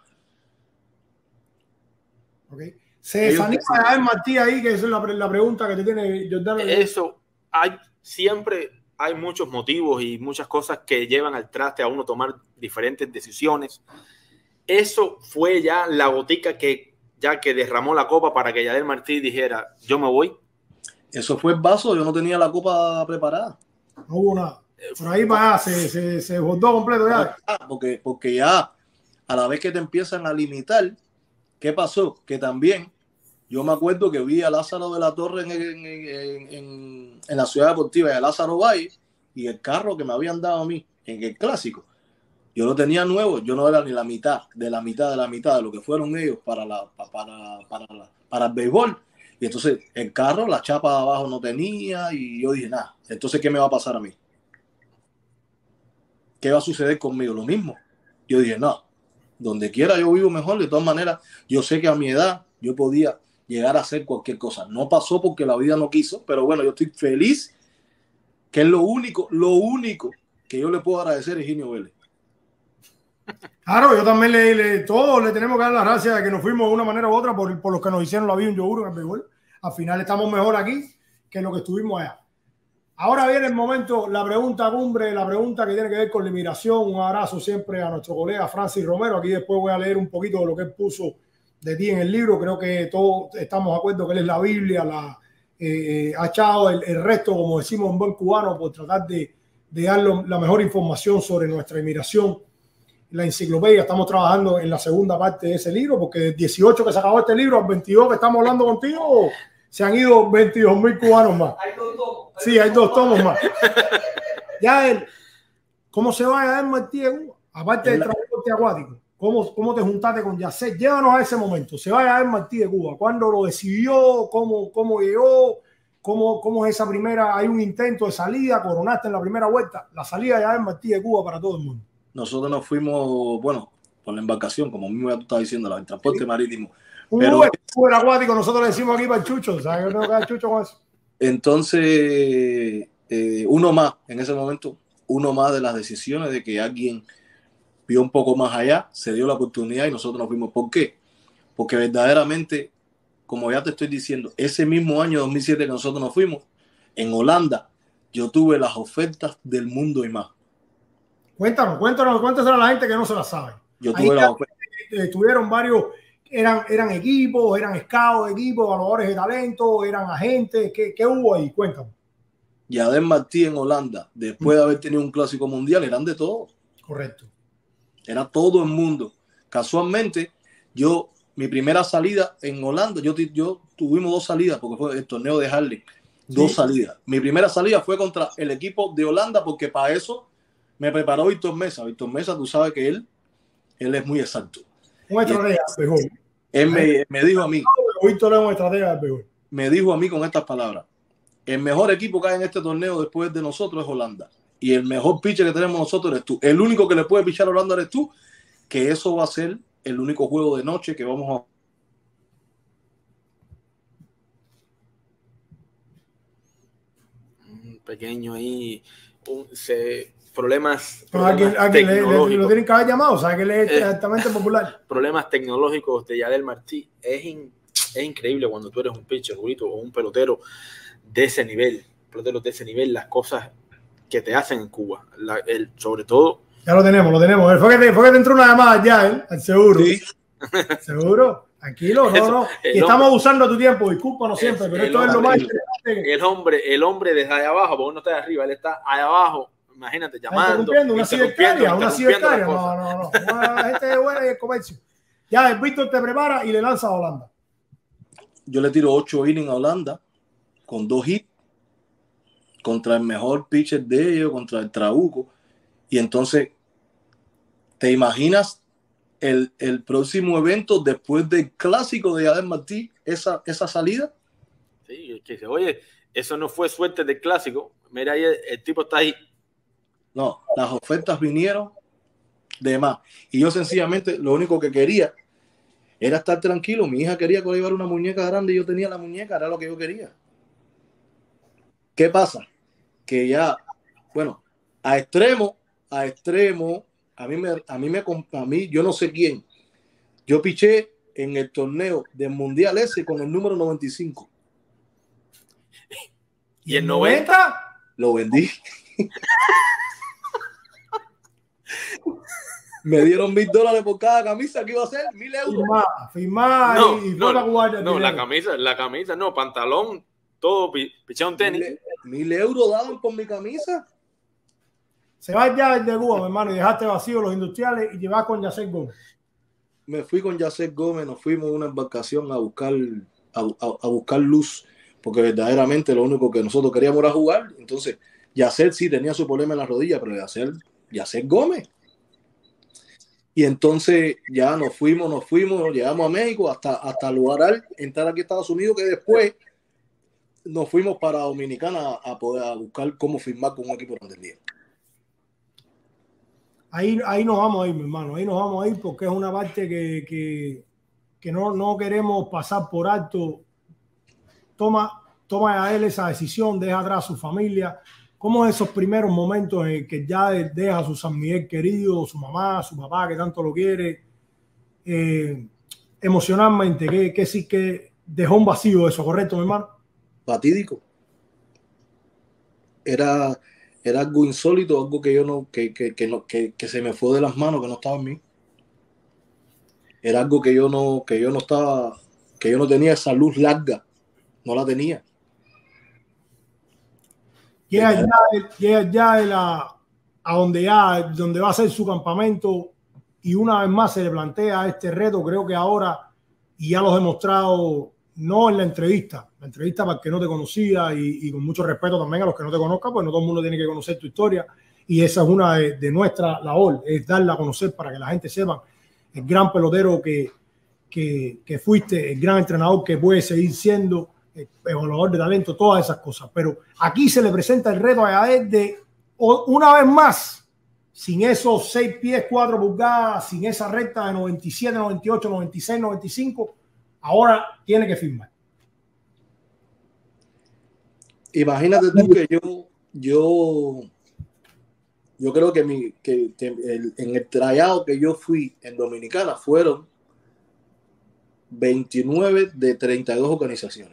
Okay. Se desanima a ver Martí ahí, que esa es la pregunta que te tiene Jordán. Eso, siempre hay muchos motivos y muchas cosas que llevan al traste a uno tomar diferentes decisiones. Eso fue ya la gotica que derramó la copa para que Yadier Martí dijera, yo me voy. Eso fue el vaso, yo no tenía la copa preparada. No hubo nada. Por ahí para se desbordó completo ya. Porque ya a la vez que te empiezan a limitar, ¿qué pasó? Que también yo me acuerdo que vi a Lázaro de la Torre en la Ciudad Deportiva, y a Lázaro Valle, y el carro que me habían dado a mí en el Clásico, yo lo tenía nuevo, yo no era ni la mitad de lo que fueron ellos para el béisbol. Y entonces el carro, la chapa de abajo no tenía, y yo dije, nada, entonces ¿qué me va a pasar a mí? ¿Qué va a suceder conmigo? Lo mismo. Yo dije, no, donde quiera yo vivo mejor. De todas maneras, yo sé que a mi edad yo podía llegar a hacer cualquier cosa. No pasó porque la vida no quiso, pero bueno, yo estoy feliz, que es lo único que yo le puedo agradecer a Higinio Vélez. Claro, yo también todos le tenemos que dar las gracias de que nos fuimos de una manera u otra por los que nos hicieron la vida un yogur en el béisbol. Al final estamos mejor aquí que lo que estuvimos allá. Ahora viene el momento, la pregunta cumbre, la pregunta que tiene que ver con la inmigración. Un abrazo siempre a nuestro colega Francis Romero. Aquí después voy a leer un poquito de lo que él puso de ti en el libro. Creo que todos estamos de acuerdo que él es la Biblia, ha echado el resto, como decimos en buen cubano, por tratar de dar la mejor información sobre nuestra inmigración. La enciclopedia, estamos trabajando en la segunda parte de ese libro, porque del 18 que se acabó este libro, al 22 que estamos hablando contigo, se han ido 22.000 cubanos más. Sí, hay 2 tomos más. Ya ¿cómo se va a dar Martí de Cuba? Aparte del transporte acuático, ¿cómo te juntaste con Yacet? Llévanos a ese momento. Se va a dar Martí de Cuba. ¿Cuándo lo decidió? ¿Cómo llegó? ¿Cómo es esa primera? Hay un intento de salida, coronaste en la primera vuelta. La salida de Yadier Martí de Cuba para todo el mundo. Nosotros nos fuimos, bueno, por la embarcación, como mismo ya tú estabas diciendo, el transporte marítimo. Pero el acuático, nosotros le decimos aquí para el Chucho, ¿sabes? Yo tengo que dar Chucho con eso. Entonces, uno más, en ese momento, uno más de las decisiones de que alguien vio un poco más allá, se dio la oportunidad y nosotros nos fuimos. ¿Por qué? Porque verdaderamente, como ya te estoy diciendo, ese mismo año 2007 que nosotros nos fuimos, en Holanda, yo tuve las ofertas del mundo y más. Cuéntanoselo a la gente que no se la sabe. Yo tuve las ofertas. Tuvieron varios, eran equipos, eran scouts de equipos, evaluadores de talento, eran agentes. ¿Qué hubo ahí? Cuéntame. Yadier Martí en Holanda, después de haber tenido un clásico mundial, eran de todo. Correcto. Era todo el mundo. Casualmente, mi primera salida en Holanda, yo tuvimos 2 salidas, porque fue el torneo de Harlem. 2 salidas. Mi primera salida fue contra el equipo de Holanda, porque para eso me preparó Víctor Mesa. Víctor Mesa, tú sabes que él es muy exacto. Un estratega mejor. Él me dijo a mí. Víctor es un estratega mejor. Me dijo a mí con estas palabras: el mejor equipo que hay en este torneo después de nosotros es Holanda. Y el mejor pitcher que tenemos nosotros eres tú. El único que le puede pichar a Holanda eres tú. Que eso va a ser el único juego de noche que vamos a... Un pequeño ahí, problemas tecnológicos. Lo tienen que haber llamado, ¿sabes? Que él es exactamente popular. Problemas tecnológicos de Yadier Martí. Es increíble cuando tú eres un pitcher, o un pelotero de ese nivel, las cosas que te hacen en Cuba. Sobre todo... Ya lo tenemos. Fue que te entró una llamada ya, al seguro. Sí. ¿Seguro? Tranquilo, no. Y estamos usando tu tiempo, discúlpanos siempre, pero esto es lo más interesante. El hombre desde allá abajo, porque uno está de arriba, él está allá abajo, imagínate, llamando. Una cibercaria. No. La gente es buena y el comercio. Ya, el Víctor te prepara y le lanza a Holanda. Yo le tiro 8 innings a Holanda con 2 hits contra el mejor pitcher de ellos, contra el Trabuco. Y entonces, ¿te imaginas el próximo evento después del clásico de Yadier Martí, esa salida? Sí, que oye, eso no fue suerte del clásico. Mira, ahí el tipo está ahí. No, las ofertas vinieron de más. Y yo sencillamente lo único que quería era estar tranquilo. Mi hija quería que yo llevara una muñeca grande y yo tenía la muñeca, era lo que yo quería. ¿Qué pasa? Que ya, bueno, a extremo, a mí, yo no sé quién. Yo piché en el torneo del Mundial ese con el número 95. ¿Y el 90? Lo vendí. Me dieron $1,000 por cada camisa, que iba a ser 1,000 euros. Firmar y fue la guardia. No, la camisa, no, pantalón, todo, piché un tenis. 1,000 euros daban por mi camisa. Se va ya el de Cuba, mi hermano, y dejaste vacío los industriales y llevas con Yacet Gómez. Me fui con Yacet Gómez, nos fuimos a una embarcación a buscar luz, porque verdaderamente lo único que nosotros queríamos era jugar. Entonces, Yacet sí tenía su problema en la rodilla, pero Yacet Gómez. Y entonces ya nos fuimos, llegamos a México hasta lograr entrar aquí a Estados Unidos, que después nos fuimos para Dominicana a buscar cómo firmar con un equipo grande del día. Ahí nos vamos a ir, mi hermano. Ahí nos vamos a ir porque es una parte que no queremos pasar por alto. Toma a él esa decisión, deja atrás a su familia. ¿Cómo es esos primeros momentos en que ya deja a su San Miguel querido, su mamá, su papá que tanto lo quiere? Emocionalmente, que sí que dejó un vacío eso, ¿correcto, mi hermano? Fatídico. era algo insólito, algo que yo no, que se me fue de las manos, que no estaba en mí. Era algo que yo no estaba, que yo no tenía esa luz larga, no la tenía. Llega ya a donde va a ser su campamento, y una vez más se le plantea este reto. Creo que ahora, y ya lo he demostrado, no en la entrevista para el que no te conocía, y con mucho respeto también a los que no te conozcan, pues no todo el mundo tiene que conocer tu historia, y esa es una de nuestra labor, es darla a conocer para que la gente sepa el gran pelotero que fuiste, el gran entrenador que puedes seguir siendo, evaluador de talento, todas esas cosas. Pero aquí se le presenta el reto a Yadier de, una vez más, sin esos 6 pies 4 pulgadas, sin esa recta de 97, 98, 96, 95, ahora tiene que firmar. Imagínate tú que yo creo que en el tryout que yo fui en Dominicana fueron 29 de 32 organizaciones.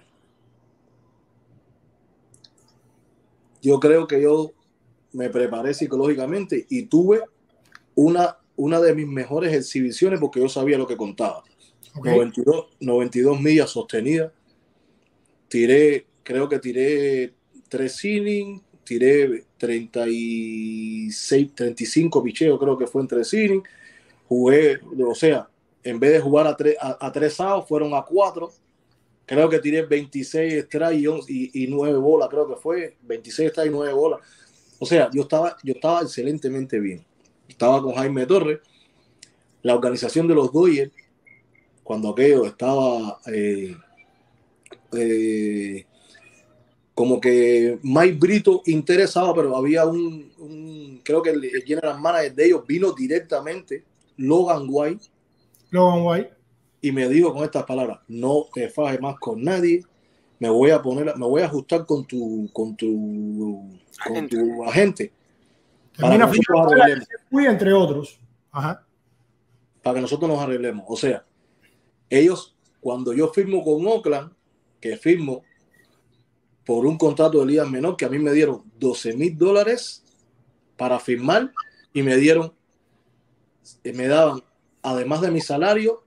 Yo creo que yo me preparé psicológicamente y tuve una de mis mejores exhibiciones, porque yo sabía lo que contaba. Okay. 92 millas sostenidas. Creo que tiré 3 innings, tiré 35 picheos, creo que fue en 3 innings. Jugué, o sea, en vez de jugar a 3 outs, fueron a 4. Creo que tiré 26 strikes y 9 bolas, creo que fue 26 strikes y 9 bolas. O sea, yo estaba excelentemente bien. Estaba con Jaime Torres. La organización de los Dodgers, cuando aquello estaba como que Mike Brito interesaba, pero había creo que el general manager de ellos vino directamente, Logan White, y me dijo con estas palabras: no te fajes más con nadie, me voy a ajustar con tu agente para que nosotros arreglemos. Entre otros. Ajá. Para que nosotros nos arreglemos. O sea, ellos, cuando yo firmo con Oakland, que firmo por un contrato de ligas menor, que a mí me dieron $12,000 para firmar, y me daban, además de mi salario,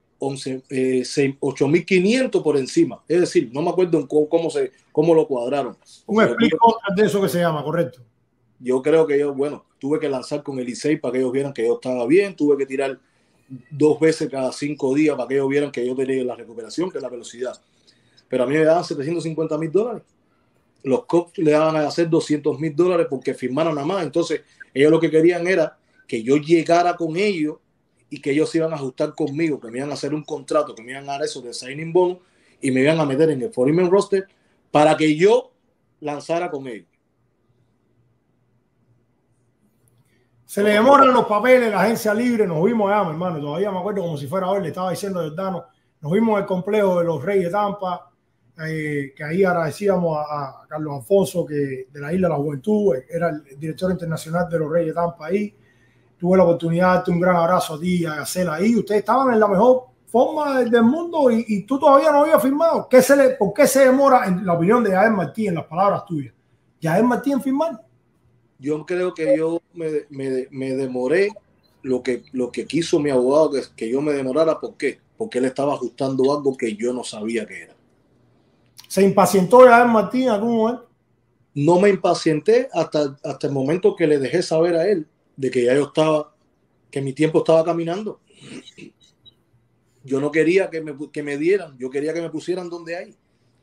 8,500 por encima. Es decir, no me acuerdo cómo lo cuadraron. Un explico de eso que se llama, correcto. Yo creo que tuve que lanzar con el Licey para que ellos vieran que yo estaba bien, tuve que tirar 2 veces cada 5 días para que ellos vieran que yo tenía la recuperación, que es la velocidad. Pero a mí me daban $750,000. Los Cubs le daban a hacer $200,000 porque firmaron nada más. Entonces, ellos lo que querían era que yo llegara con ellos y que ellos se iban a ajustar conmigo, que me iban a hacer un contrato, que me iban a dar eso de signing bonus y me iban a meter en el 40-man roster para que yo lanzara con ellos. Se le demoran los papeles, la agencia libre. Nos vimos allá, mi hermano, todavía me acuerdo como si fuera hoy, le estaba diciendo a Giordano, nos vimos en el complejo de los Reyes de Tampa, que ahí agradecíamos a Carlos Alfonso, que de la Isla de la Juventud, era el director internacional de los Reyes de Tampa ahí. Tuve la oportunidad de darte un gran abrazo a ti, a Gacela ahí. Ustedes estaban en la mejor forma del mundo, y tú todavía no habías firmado. ¿Por qué se demora, en la opinión de Yadier Martí, en las palabras tuyas, Yadier Martí en firmar? Yo creo que yo me demoré lo que quiso mi abogado, que yo me demorara. ¿Por qué? Porque él estaba ajustando algo que yo no sabía que era. ¿Se impacientó Yadier Martí en algún momento? No me impacienté hasta el momento que le dejé saber a él de que ya que mi tiempo estaba caminando. Yo no quería que me dieran, yo quería que me pusieran donde hay.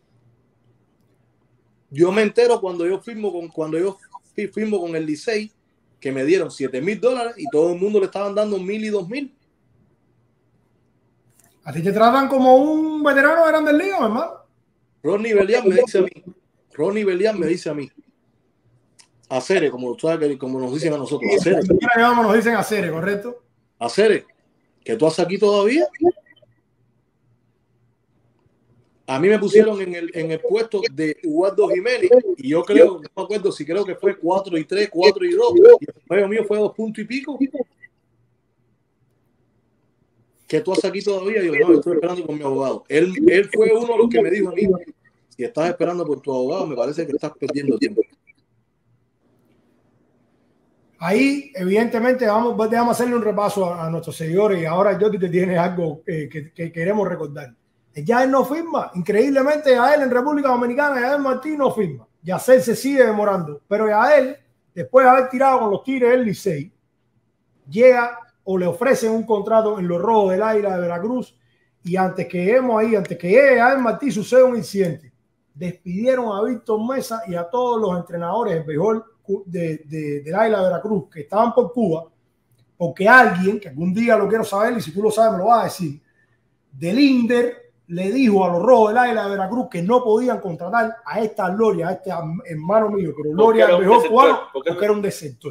Yo me entero cuando yo firmo con el Licey, que me dieron $7,000 y todo el mundo le estaban dando 1,000 y 2,000. ¿A ti te tratan como un veterano de Grandes Ligas, hermano? Ronnie Belian me dice a mí, Acere, como nos dicen a nosotros, Acere. Nos dicen Acere, ¿correcto? Acere, que tú haces aquí todavía. A mí me pusieron en el puesto de Eduardo Jiménez, y yo creo, no me acuerdo si creo que fue 4-3, 4-2, y el juego mío fue 2 puntos y pico. ¿Qué tú haces aquí todavía? Yo no, estoy esperando con mi abogado. Él fue uno de los que me dijo a mí: si estás esperando por tu abogado, me parece que estás perdiendo tiempo. Ahí, evidentemente, déjame hacerle un repaso a nuestros seguidores y ahora Jody te tiene algo que queremos recordar. Yael no firma, increíblemente Yael en República Dominicana, Yael Martí no firma. Yacel se sigue demorando, pero Yael, después de haber tirado con los Tigres del Licey, llega o le ofrecen un contrato en los Rojos del Águila de Veracruz y antes que llegue Yael Martí sucede un incidente. Despidieron a Víctor Mesa y a todos los entrenadores del béisbol del Águila de Veracruz que estaban por Cuba, porque alguien, que algún día lo quiero saber y si tú lo sabes me lo vas a decir, del INDER le dijo a los Rojos del Águila de Veracruz que no podían contratar a esta Gloria, a este hermano mío, pero Gloria el mejor cubano, porque era un desertor.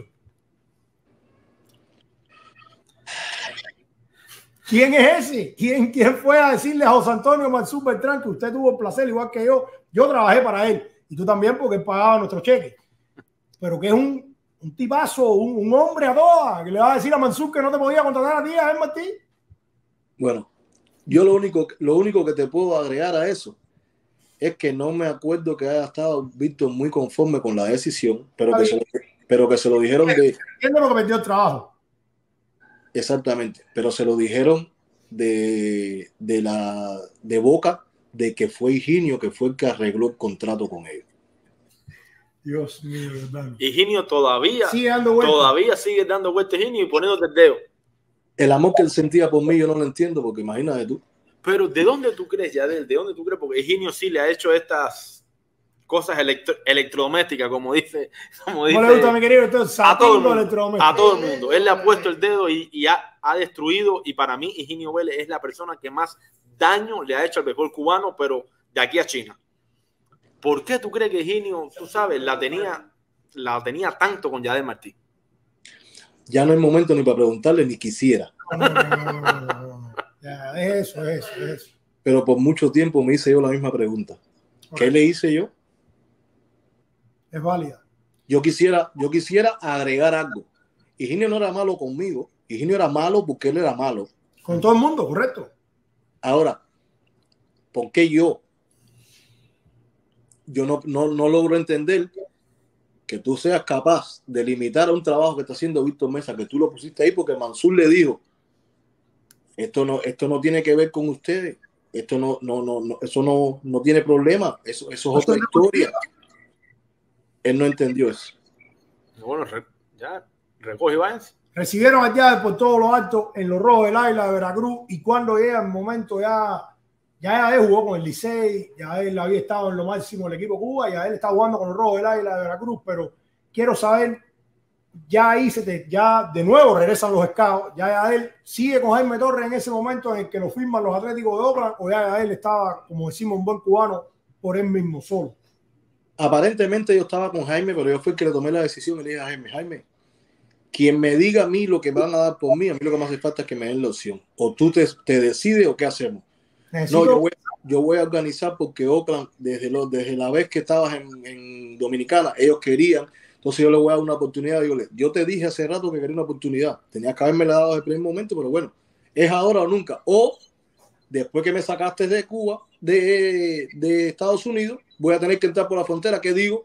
¿Quién es ese? ¿Quién fue a decirle a José Antonio Marzú Beltrán que usted tuvo el placer, igual que yo? Yo trabajé para él y tú también porque él pagaba nuestros cheques. Pero que es un tipazo, un hombre a todas, que le va a decir a Mansur que no te podía contratar a ti, a él, Martín. Bueno, yo lo único que te puedo agregar a eso es que no me acuerdo que haya estado Víctor muy conforme con la decisión, pero que se lo dijeron de... Entiendo lo que perdió el trabajo. Exactamente, pero se lo dijeron de boca de que fue Higinio que fue el que arregló el contrato con ellos. Dios mío, ¿verdad? Higinio todavía sigue dando vueltas Higinio y poniéndote el dedo. El amor que él sentía por mí yo no lo entiendo, porque imagínate tú. Pero ¿de dónde tú crees, Yadel? ¿De dónde tú crees? Porque Higinio sí le ha hecho estas cosas electrodomésticas, como dice. ¿Cómo le gusta, mi querido? A todo el mundo. Él le ha puesto el dedo y ha destruido. Y para mí, Higinio Vélez es la persona que más daño le ha hecho al béisbol cubano, pero de aquí a China. ¿Por qué tú crees que Higinio, tú sabes, la tenía tanto con Yadel Martí? Ya no hay momento ni para preguntarle, ni quisiera. No. Ya, eso. Pero por mucho tiempo me hice yo la misma pregunta. ¿Qué le hice yo? Es válida. Yo quisiera agregar algo. Higinio no era malo conmigo. Higinio era malo porque él era malo. Con todo el mundo, correcto. Ahora, ¿por qué yo no logro entender que tú seas capaz de limitar a un trabajo que está haciendo Víctor Mesa, que tú lo pusiste ahí porque Mansur le dijo, esto no tiene que ver con ustedes, eso no tiene problema, eso es otra historia. Él no entendió eso. Bueno, ya recoge y váyanse. Recibieron allá por todo lo alto en los Rojos del Águila de Veracruz y cuando llega el momento ya él jugó con el Licey, ya él había estado en lo máximo del equipo Cuba, ya él está jugando con los Rojos del Águila de Veracruz, pero quiero saber, ya de nuevo regresan los scouts, ya él sigue con Jaime Torres en ese momento en el que lo firman los Atléticos de Oakland, o ya él estaba, como decimos un buen cubano, por él mismo solo. Aparentemente yo estaba con Jaime, pero yo fui el que le tomé la decisión y le dije a Jaime, quien me diga a mí lo que van a dar por mí, a mí lo que me hace falta es que me den la opción. O tú te decides o qué hacemos. No, yo voy a organizar porque Oakland, desde la vez que estabas en Dominicana, ellos querían, entonces yo le voy a dar una oportunidad. Yo te dije hace rato que quería una oportunidad, tenía que haberme la dado desde el primer momento, pero bueno, es ahora o nunca. O después que me sacaste de Cuba, de Estados Unidos, voy a tener que entrar por la frontera. ¿Qué digo?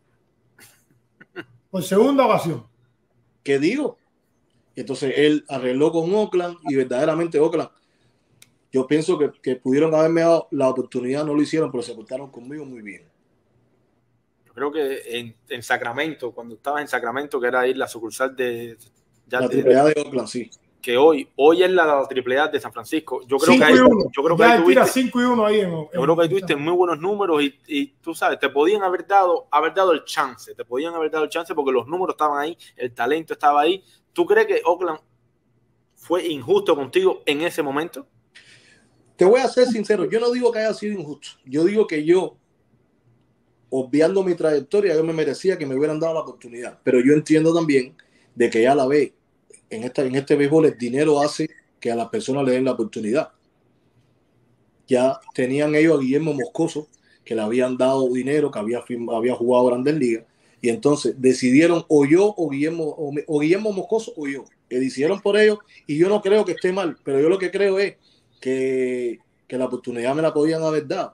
Por segunda ocasión. ¿Qué digo? Entonces él arregló con Oakland y verdaderamente Oakland, yo pienso que pudieron haberme dado la oportunidad, no lo hicieron, pero se portaron conmigo muy bien. Yo creo que en Sacramento, cuando estabas en Sacramento, que era ahí la sucursal de la AAA de Oakland, sí. Que hoy es la AAA de San Francisco. Yo creo que ahí tira 5-1 ahí. Yo creo que ahí tuviste muy buenos números y tú sabes, te podían haber dado el chance. Te podían haber dado el chance porque los números estaban ahí, el talento estaba ahí. ¿Tú crees que Oakland fue injusto contigo en ese momento? Te voy a ser sincero, yo no digo que haya sido injusto. Yo digo que yo, obviando mi trayectoria, yo me merecía que me hubieran dado la oportunidad. Pero yo entiendo también de que ya la vez, en este béisbol, el dinero hace que a las personas le den la oportunidad. Ya tenían ellos a Guillermo Moscoso, que le habían dado dinero, que había jugado Grandes Ligas, y entonces decidieron o yo o Guillermo Moscoso o yo. Que decidieron por ellos, y yo no creo que esté mal, pero yo lo que creo es que la oportunidad me la podían haber dado.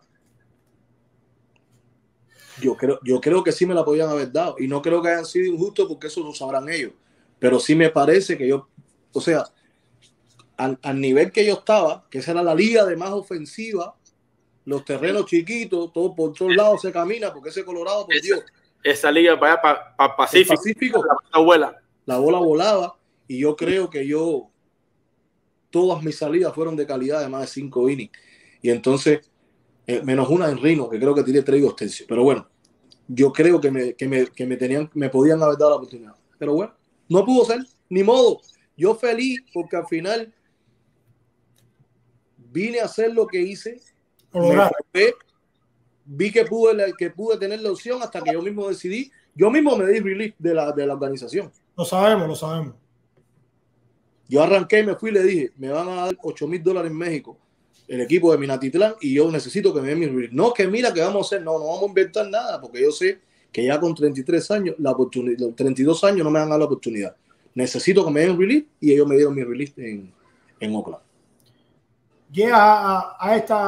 Yo creo que sí me la podían haber dado y no creo que hayan sido injustos porque eso lo sabrán ellos, pero sí me parece que yo, o sea, al nivel que yo estaba, que esa era la liga de más ofensiva, los terrenos chiquitos, todo por todos lados se camina, porque ese Colorado, por Dios. Esa liga para allá, para Pacífico, la bola volaba, y yo creo que todas mis salidas fueron de calidad de más de 5 innings. Y entonces, menos una en Rino, que creo que tiré 3 y 2 tercios. Pero bueno, yo creo que me podían haber dado la oportunidad. Pero bueno, no pudo ser, ni modo. Yo feliz porque al final vine a hacer lo que hice. Vi que pude tener la opción hasta que yo mismo decidí. Yo mismo me di release de la organización. Lo sabemos. Yo arranqué y me fui y le dije, me van a dar $8,000 en México, el equipo de Minatitlán, y yo necesito que me den mi release. No, que mira, que vamos a hacer, no vamos a inventar nada, porque yo sé que ya con 33 años, la oportunidad, 32 años no me van a dar la oportunidad. Necesito que me den release, y ellos me dieron mi release en Oakland. Llega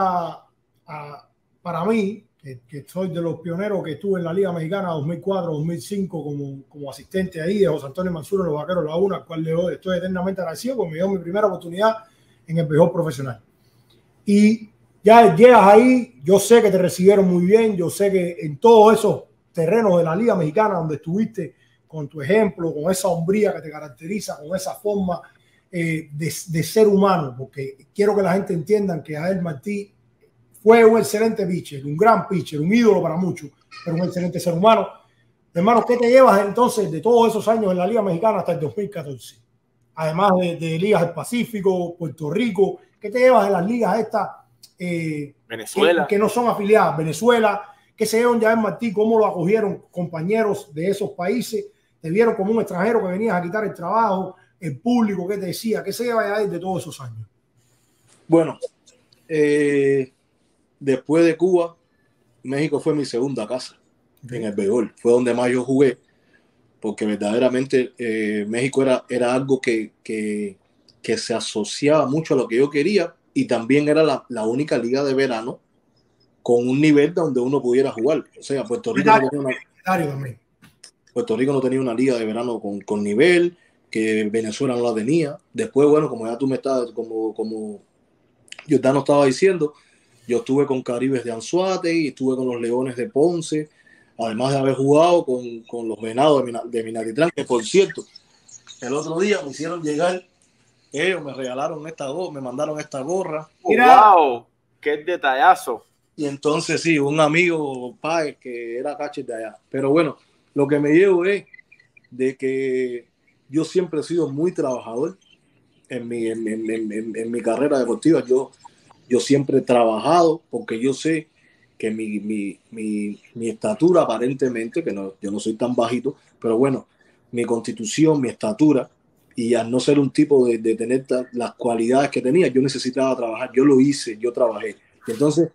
para mí, que soy de los pioneros que estuve en la Liga Mexicana 2004-2005 como asistente ahí de José Antonio Mansur en los Vaqueros Laguna, al cual estoy eternamente agradecido porque me dio mi primera oportunidad en el béisbol profesional. Y ya llegas ahí, yo sé que te recibieron muy bien, yo sé que en todos esos terrenos de la Liga Mexicana donde estuviste, con tu ejemplo, con esa hombría que te caracteriza, con esa forma de ser humano, porque quiero que la gente entienda que Yadiel Martí fue un excelente pitcher, un gran pitcher, un ídolo para muchos, pero un excelente ser humano. Hermano, ¿qué te llevas entonces de todos esos años en la Liga Mexicana hasta el 2014? Además de ligas del Pacífico, Puerto Rico, ¿qué te llevas de las ligas estas Venezuela, que no son afiliadas? Venezuela, ¿qué se llevan Yadiel Martí? ¿Cómo lo acogieron compañeros de esos países? ¿Te vieron como un extranjero que venías a quitar el trabajo? ¿El público qué te decía? ¿Qué se lleva Yadiel de todos esos años? Bueno, después de Cuba, México fue mi segunda casa en el béisbol. Fue donde más yo jugué, porque verdaderamente México era algo que se asociaba mucho a lo que yo quería, y también era la única liga de verano con un nivel donde uno pudiera jugar. O sea, Puerto Rico no tenía una liga de verano con nivel, que Venezuela no la tenía. Después, bueno, como ya tú me estabas, como Jordano estaba diciendo, yo estuve con Caribes de Anzoátegui, estuve con los Leones de Ponce, además de haber jugado con los Venados de Minatitlán, que por cierto, el otro día me hicieron llegar, ellos me regalaron me mandaron esta gorra. ¡Wow! ¡Qué detallazo! Y entonces sí, un amigo Páez que era catcher de allá. Pero bueno, lo que me llevo es de que yo siempre he sido muy trabajador en mi carrera deportiva. Yo siempre he trabajado porque yo sé que mi estatura aparentemente, yo no soy tan bajito, pero bueno, mi constitución, mi estatura, y al no ser un tipo de tener las cualidades que tenía, yo necesitaba trabajar. Yo lo hice, yo trabajé. Y entonces,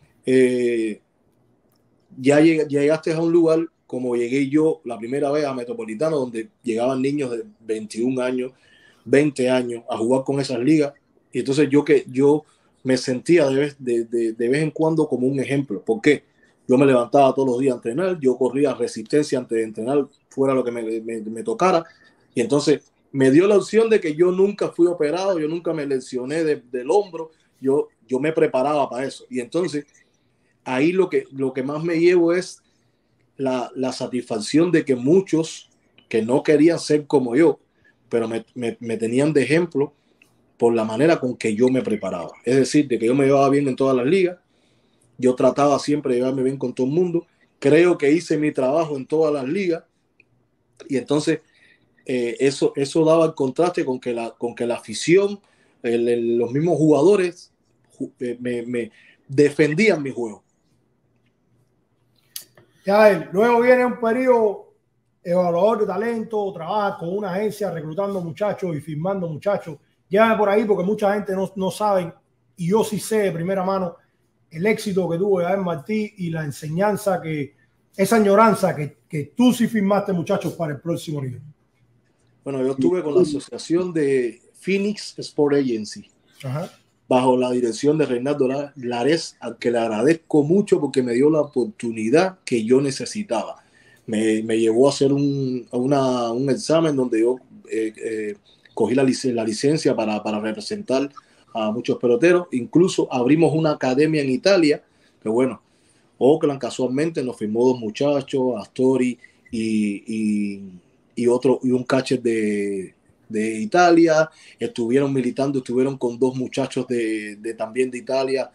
ya llegaste a un lugar como llegué yo la primera vez a Metropolitano, donde llegaban niños de 21 años, 20 años a jugar con esas ligas. Y entonces yo me sentía de vez en cuando como un ejemplo. ¿Por qué? Yo me levantaba todos los días a entrenar, yo corría resistencia antes de entrenar, fuera lo que me tocara. Y entonces me dio la opción de que yo nunca fui operado, yo nunca me lesioné del hombro, yo me preparaba para eso. Y entonces ahí lo que más me llevo es la satisfacción de que muchos que no querían ser como yo, pero me tenían de ejemplo por la manera con que yo me preparaba. Es decir, de que yo me llevaba bien en todas las ligas, yo trataba siempre de llevarme bien con todo el mundo, creo que hice mi trabajo en todas las ligas, y entonces eso daba el contraste con que la afición, los mismos jugadores me defendían mi juego. Ya luego viene un periodo evaluador de talento, trabaja con una agencia reclutando muchachos y firmando muchachos. Llévame por ahí porque mucha gente no sabe, y yo sí sé de primera mano el éxito que tuvo Yadiel Martí y la enseñanza esa añoranza que tú sí firmaste muchachos para el próximo nivel. Bueno, yo estuve con la asociación de Phoenix Sport Agency. Ajá. Bajo la dirección de Reinaldo Lares, al que le agradezco mucho porque me dio la oportunidad que yo necesitaba. Me llevó a hacer un examen donde yo cogí la licencia para representar a muchos peloteros. Incluso abrimos una academia en Italia, que bueno, Oakland casualmente nos firmó 2 muchachos, Astori y un catcher de Italia. Estuvieron militando, estuvieron con 2 muchachos también de Italia,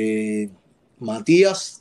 Matías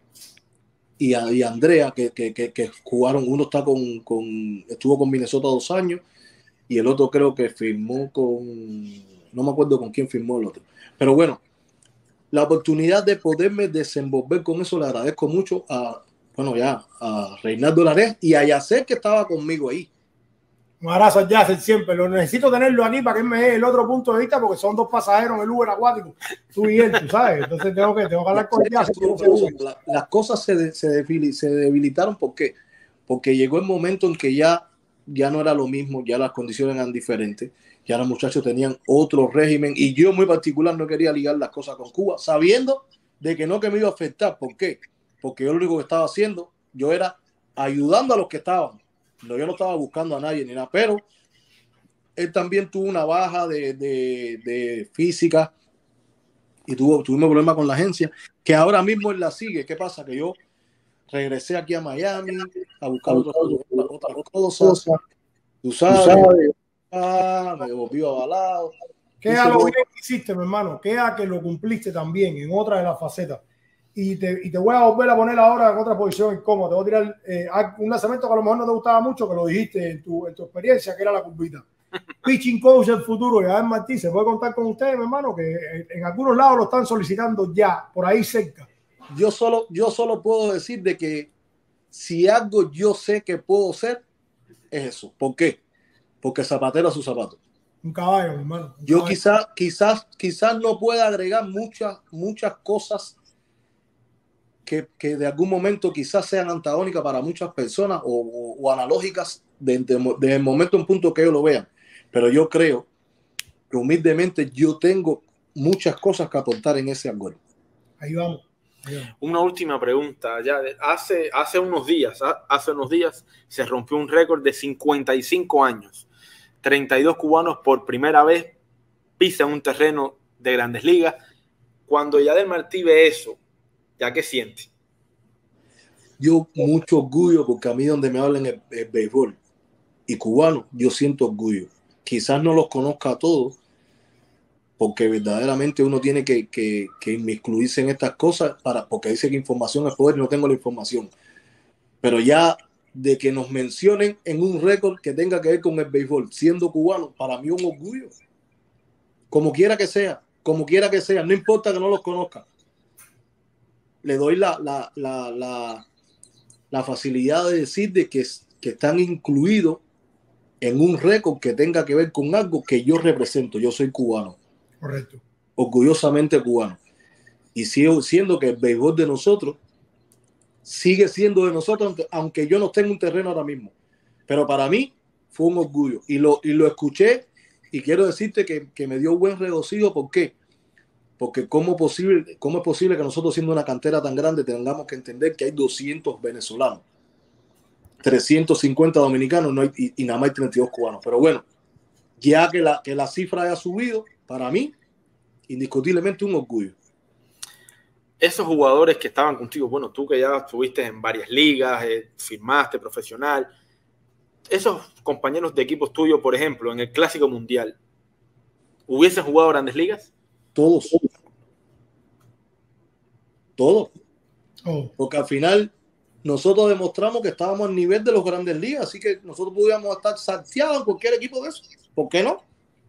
y Andrea, que jugaron. Uno estuvo con Minnesota 2 años y el otro creo que firmó no me acuerdo con quién firmó el otro. Pero bueno, la oportunidad de poderme desenvolver con eso le agradezco mucho a Reinaldo Lares y a Yacer, que estaba conmigo ahí. Un abrazo a Yacer siempre. Lo necesito tenerlo aquí para que él me dé el otro punto de vista, porque son 2 pasajeros en el Uber acuático, tú y él, tú sabes. Entonces tengo que hablar con Yacer. Las cosas se debilitaron. ¿Por qué? Porque llegó el momento en que ya no era lo mismo, ya las condiciones eran diferentes, ya los muchachos tenían otro régimen y yo muy particular no quería ligar las cosas con Cuba, sabiendo de que me iba a afectar. ¿Por qué? Porque yo lo único que estaba haciendo, yo era ayudando a los que estaban. Yo no estaba buscando a nadie ni nada, pero él también tuvo una baja de física y tuvimos problemas con la agencia, que ahora mismo él la sigue. ¿Qué pasa? Que yo regresé aquí a Miami a buscar otras cosas. Tú sabes, me volví avalado. Queda lo bien que hiciste, mi hermano. Queda que lo cumpliste también en otra de las facetas. Y te voy a volver a poner ahora en otra posición incómoda. Te voy a tirar un lanzamiento que a lo mejor no te gustaba mucho, que lo dijiste en tu experiencia, que era la curvita. Pitching coach del futuro, Yadier Martí, se puede contar con ustedes, mi hermano, que en algunos lados lo están solicitando ya, por ahí cerca. Yo solo puedo decir de que si algo yo sé que puedo ser, es eso. ¿Por qué? Porque zapatero a su zapato. Un caballo, mi hermano. Yo quizás no pueda agregar muchas cosas que de algún momento quizás sean antagónicas para muchas personas o analógicas desde el momento en punto que ellos lo vean. Pero yo creo que humildemente yo tengo muchas cosas que aportar en ese algoritmo. Ahí vamos. Una última pregunta. Ya hace unos días se rompió un récord de 55 años. 32 cubanos por primera vez pisan un terreno de Grandes Ligas. Cuando Yadier Martí ve eso, ¿ya qué siente? Yo mucho orgullo, porque a mí donde me hablan el béisbol y cubano, yo siento orgullo. Quizás no los conozca a todos, porque verdaderamente uno tiene que inmiscuirse en estas cosas, porque dice que información es poder y no tengo la información. Pero ya de que nos mencionen en un récord que tenga que ver con el béisbol, siendo cubano, para mí un orgullo. Como quiera que sea, no importa que no los conozca. Le doy la facilidad de decir de que están incluidos en un récord que tenga que ver con algo que yo represento. Yo soy cubano. Correcto. Orgullosamente cubano. Y sigo siendo que el béisbol de nosotros sigue siendo de nosotros, aunque yo no tenga un terreno ahora mismo. Pero para mí fue un orgullo. Y lo escuché y quiero decirte que me dio buen regocijo. ¿Por qué? Porque ¿cómo es posible que nosotros, siendo una cantera tan grande, tengamos que entender que hay 200 venezolanos, 350 dominicanos y nada más hay 32 cubanos? Pero bueno, ya que la cifra haya subido, para mí, indiscutiblemente un orgullo. Esos jugadores que estaban contigo, bueno, tú que ya estuviste en varias ligas, firmaste profesional, esos compañeros de equipos tuyos, por ejemplo, en el Clásico Mundial, ¿hubiesen jugado Grandes Ligas? Todos. Oh. Porque al final nosotros demostramos que estábamos al nivel de los Grandes Ligas, así que nosotros podíamos estar salteados en cualquier equipo de eso. ¿Por qué no?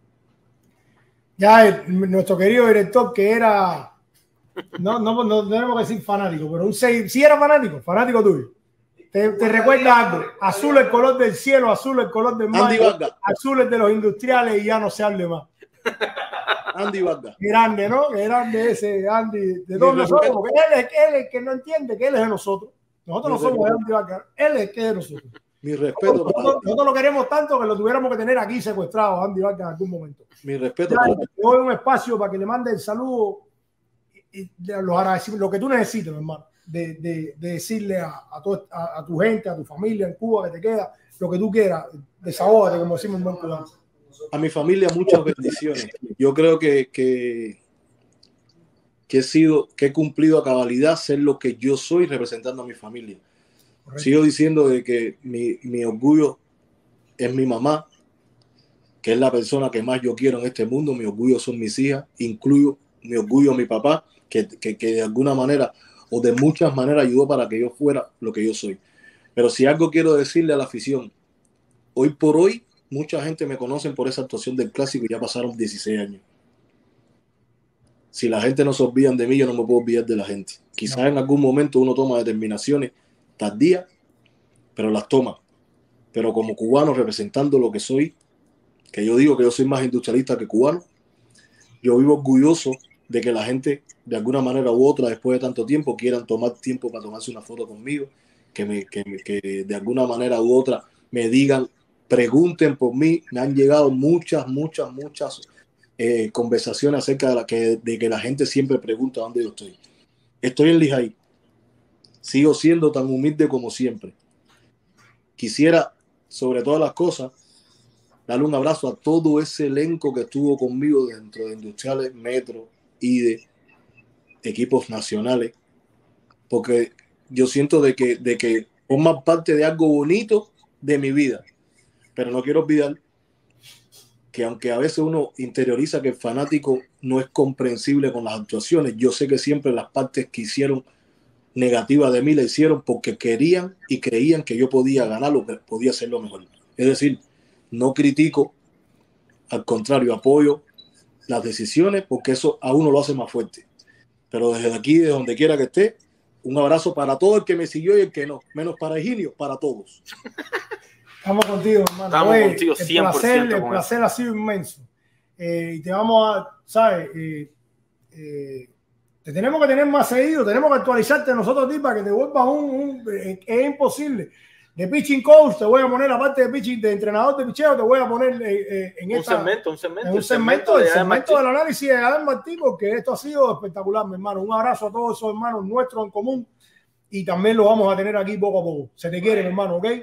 Ya nuestro querido director, que era, no tenemos que decir fanático, pero sí era fanático tuyo. Te recuerda algo: azul el color del cielo, azul el color del mar, azul el de los industriales, y ya no se hable más. Andy Vargas. Grande, ¿no? Grande ese Andy. De todos nosotros, porque él es el que no entiende que él es de nosotros. Nosotros no somos de Andy Vargas, él es el que es de nosotros. Mi respeto. Nosotros lo queremos tanto que lo tuviéramos que tener aquí secuestrado a Andy Vargas en algún momento. Mi respeto. Te doy un espacio para que le mande el saludo y los agradecimientos, lo que tú necesites, mi hermano, de decirle a tu gente, a tu familia en Cuba que te queda, lo que tú quieras. Desahógate, como decimos en buen cubano. A mi familia, muchas bendiciones. Yo creo que he cumplido a cabalidad ser lo que yo soy representando a mi familia. Correcto. Sigo diciendo de que mi orgullo es mi mamá, que es la persona que más yo quiero en este mundo. Mi orgullo son mis hijas, incluyo mi orgullo mi papá, que de alguna manera o de muchas maneras ayudó para que yo fuera lo que yo soy. Pero si algo quiero decirle a la afición, hoy por hoy mucha gente me conoce por esa actuación del clásico y ya pasaron 16 años. Si la gente no se olvida de mí, yo no me puedo olvidar de la gente. Quizás en algún momento uno toma determinaciones tardías, pero las toma. Pero como cubano, representando lo que soy, que yo digo que yo soy más industrialista que cubano, yo vivo orgulloso de que la gente, de alguna manera u otra, después de tanto tiempo, quieran tomar tiempo para tomarse una foto conmigo, que de alguna manera u otra me digan, pregunten por mí. Me han llegado muchas conversaciones acerca de que la gente siempre pregunta dónde yo estoy. Estoy en Lijay. Sigo siendo tan humilde como siempre. Quisiera, sobre todas las cosas, darle un abrazo a todo ese elenco que estuvo conmigo dentro de Industriales, Metro, IDE, equipos nacionales, porque yo siento de que forman parte de algo bonito de mi vida. Pero no quiero olvidar que aunque a veces uno interioriza que el fanático no es comprensible con las actuaciones, yo sé que siempre las partes que hicieron negativas de mí la hicieron porque querían y creían que yo podía ganar o que podía hacerlo mejor. Es decir, no critico, al contrario, apoyo las decisiones porque eso a uno lo hace más fuerte. Pero desde aquí, de donde quiera que esté, un abrazo para todo el que me siguió y el que no, menos para Higinio, para todos. Estamos contigo, hermano. Estamos contigo 100%. El placer ha sido inmenso. Y te vamos a, ¿sabes? Te tenemos que tener más seguido, tenemos que actualizarte nosotros a ti para que te vuelvas es imposible. De pitching coach te voy a poner, aparte de pitching, de entrenador de picheo, te voy a poner en un segmento del análisis de Yadier Martí, porque esto ha sido espectacular, mi hermano. Un abrazo a todos esos hermanos nuestros en común. Y también lo vamos a tener aquí poco a poco. Se te quiere, mi hermano, ¿ok?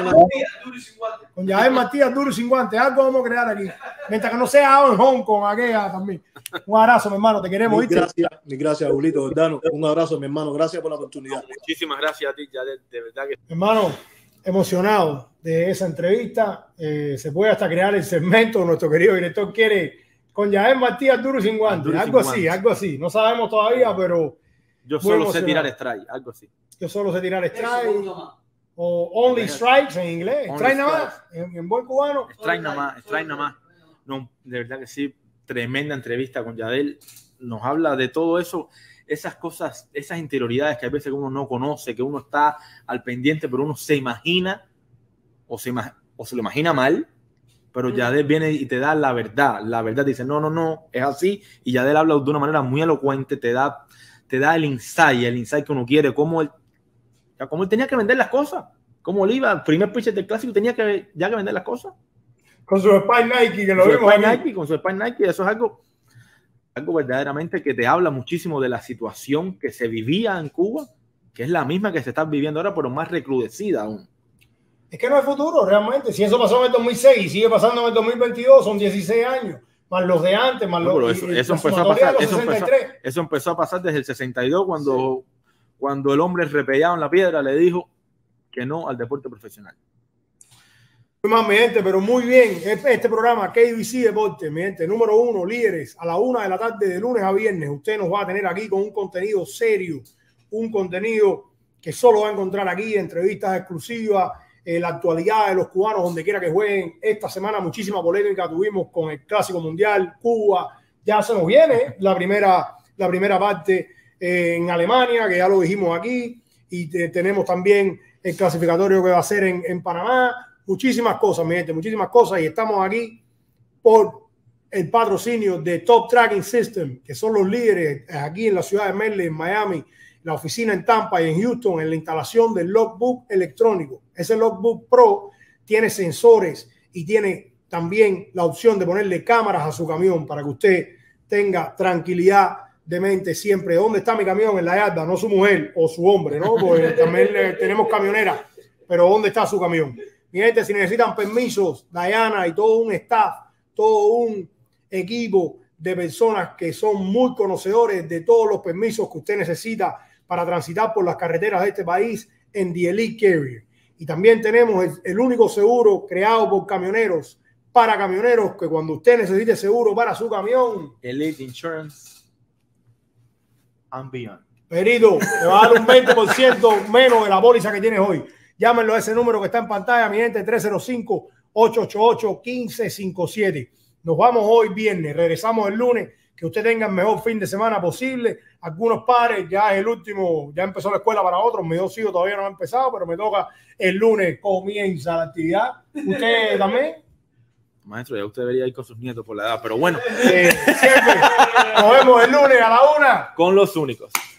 Con Yadier Martí, duro y sin guantes. Algo vamos a crear aquí. Mientras que no sea en Hong Kong, aquella también. Un abrazo, mi hermano. Te queremos. Gracias, Julito Jordano. Un abrazo, mi hermano. Gracias por la oportunidad. Muchísimas gracias a ti, Yadier. De verdad que... Hermano, emocionado de esa entrevista. Se puede hasta crear el segmento. Nuestro querido director quiere con Yadier Martí, duro y sin guantes. Algo así. No sabemos todavía, pero... Yo solo sé tirar strike, algo así. Yo solo sé tirar strike. O only strikes en inglés. Strike nada más. En buen cubano. Strike nada más. No, de verdad que sí. Tremenda entrevista con Yadier. Nos habla de todo eso, esas cosas, esas interioridades que a veces uno no conoce, que uno está al pendiente, pero uno se imagina o se lo imagina mal. Pero Yadier viene y te da la verdad. La verdad dice, no, es así. Y Yadier habla de una manera muy elocuente, te da el insight que uno quiere, cómo él tenía que vender las cosas, cómo él iba, el primer pitcher del clásico tenía que vender las cosas. Con su Spike Nike, que lo vimos aquí. Con su Spike Nike, eso es algo verdaderamente que te habla muchísimo de la situación que se vivía en Cuba, que es la misma que se está viviendo ahora, pero más recrudecida aún. Es que no hay futuro, realmente. Si eso pasó en el 2006 y sigue pasando en el 2022, son 16 años. Más los de antes, más eso empezó a pasar desde el 62 cuando el hombre repellado en la piedra le dijo que no al deporte profesional. Muy más, mi gente, pero muy bien. Este programa KBC Deporte, mi gente, número 1, líderes, a la 1 de la tarde de lunes a viernes. Usted nos va a tener aquí con un contenido serio, un contenido que solo va a encontrar aquí, entrevistas exclusivas, la actualidad de los cubanos donde quiera que jueguen. Esta semana muchísima polémica tuvimos con el Clásico Mundial, Cuba, ya se nos viene la primera parte en Alemania, que ya lo dijimos aquí, y tenemos también el clasificatorio que va a ser en Panamá, muchísimas cosas, mi gente, muchísimas cosas, y estamos aquí por el patrocinio de Top Tracking System, que son los líderes aquí en la ciudad de Maryland, en Miami, la oficina en Tampa y en Houston, en la instalación del logbook electrónico. Ese logbook Pro tiene sensores y tiene también la opción de ponerle cámaras a su camión para que usted tenga tranquilidad de mente siempre. ¿Dónde está mi camión? En la yarda, no su mujer o su hombre, ¿no? Porque también tenemos camionera, pero ¿dónde está su camión? Mi gente, si necesitan permisos, Diana y todo un staff, todo un equipo de personas que son muy conocedores de todos los permisos que usted necesita para transitar por las carreteras de este país en The Elite Carrier. Y también tenemos el único seguro creado por camioneros, para camioneros, que cuando usted necesite seguro para su camión, Elite Insurance and Beyond. Perito, te va a dar un 20% menos de la póliza que tienes hoy. Llámenlo a ese número que está en pantalla, mi gente, 305-888-1557. Nos vamos hoy viernes, regresamos el lunes. Que usted tenga el mejor fin de semana posible. Algunos padres, ya es el último, ya empezó la escuela para otros. Mis 2 hijos todavía no han empezado, pero me toca el lunes, comienza la actividad. ¿Usted también? Maestro, ya usted debería ir con sus nietos por la edad, pero bueno. Siempre. Nos vemos el lunes a la 1. Con los únicos.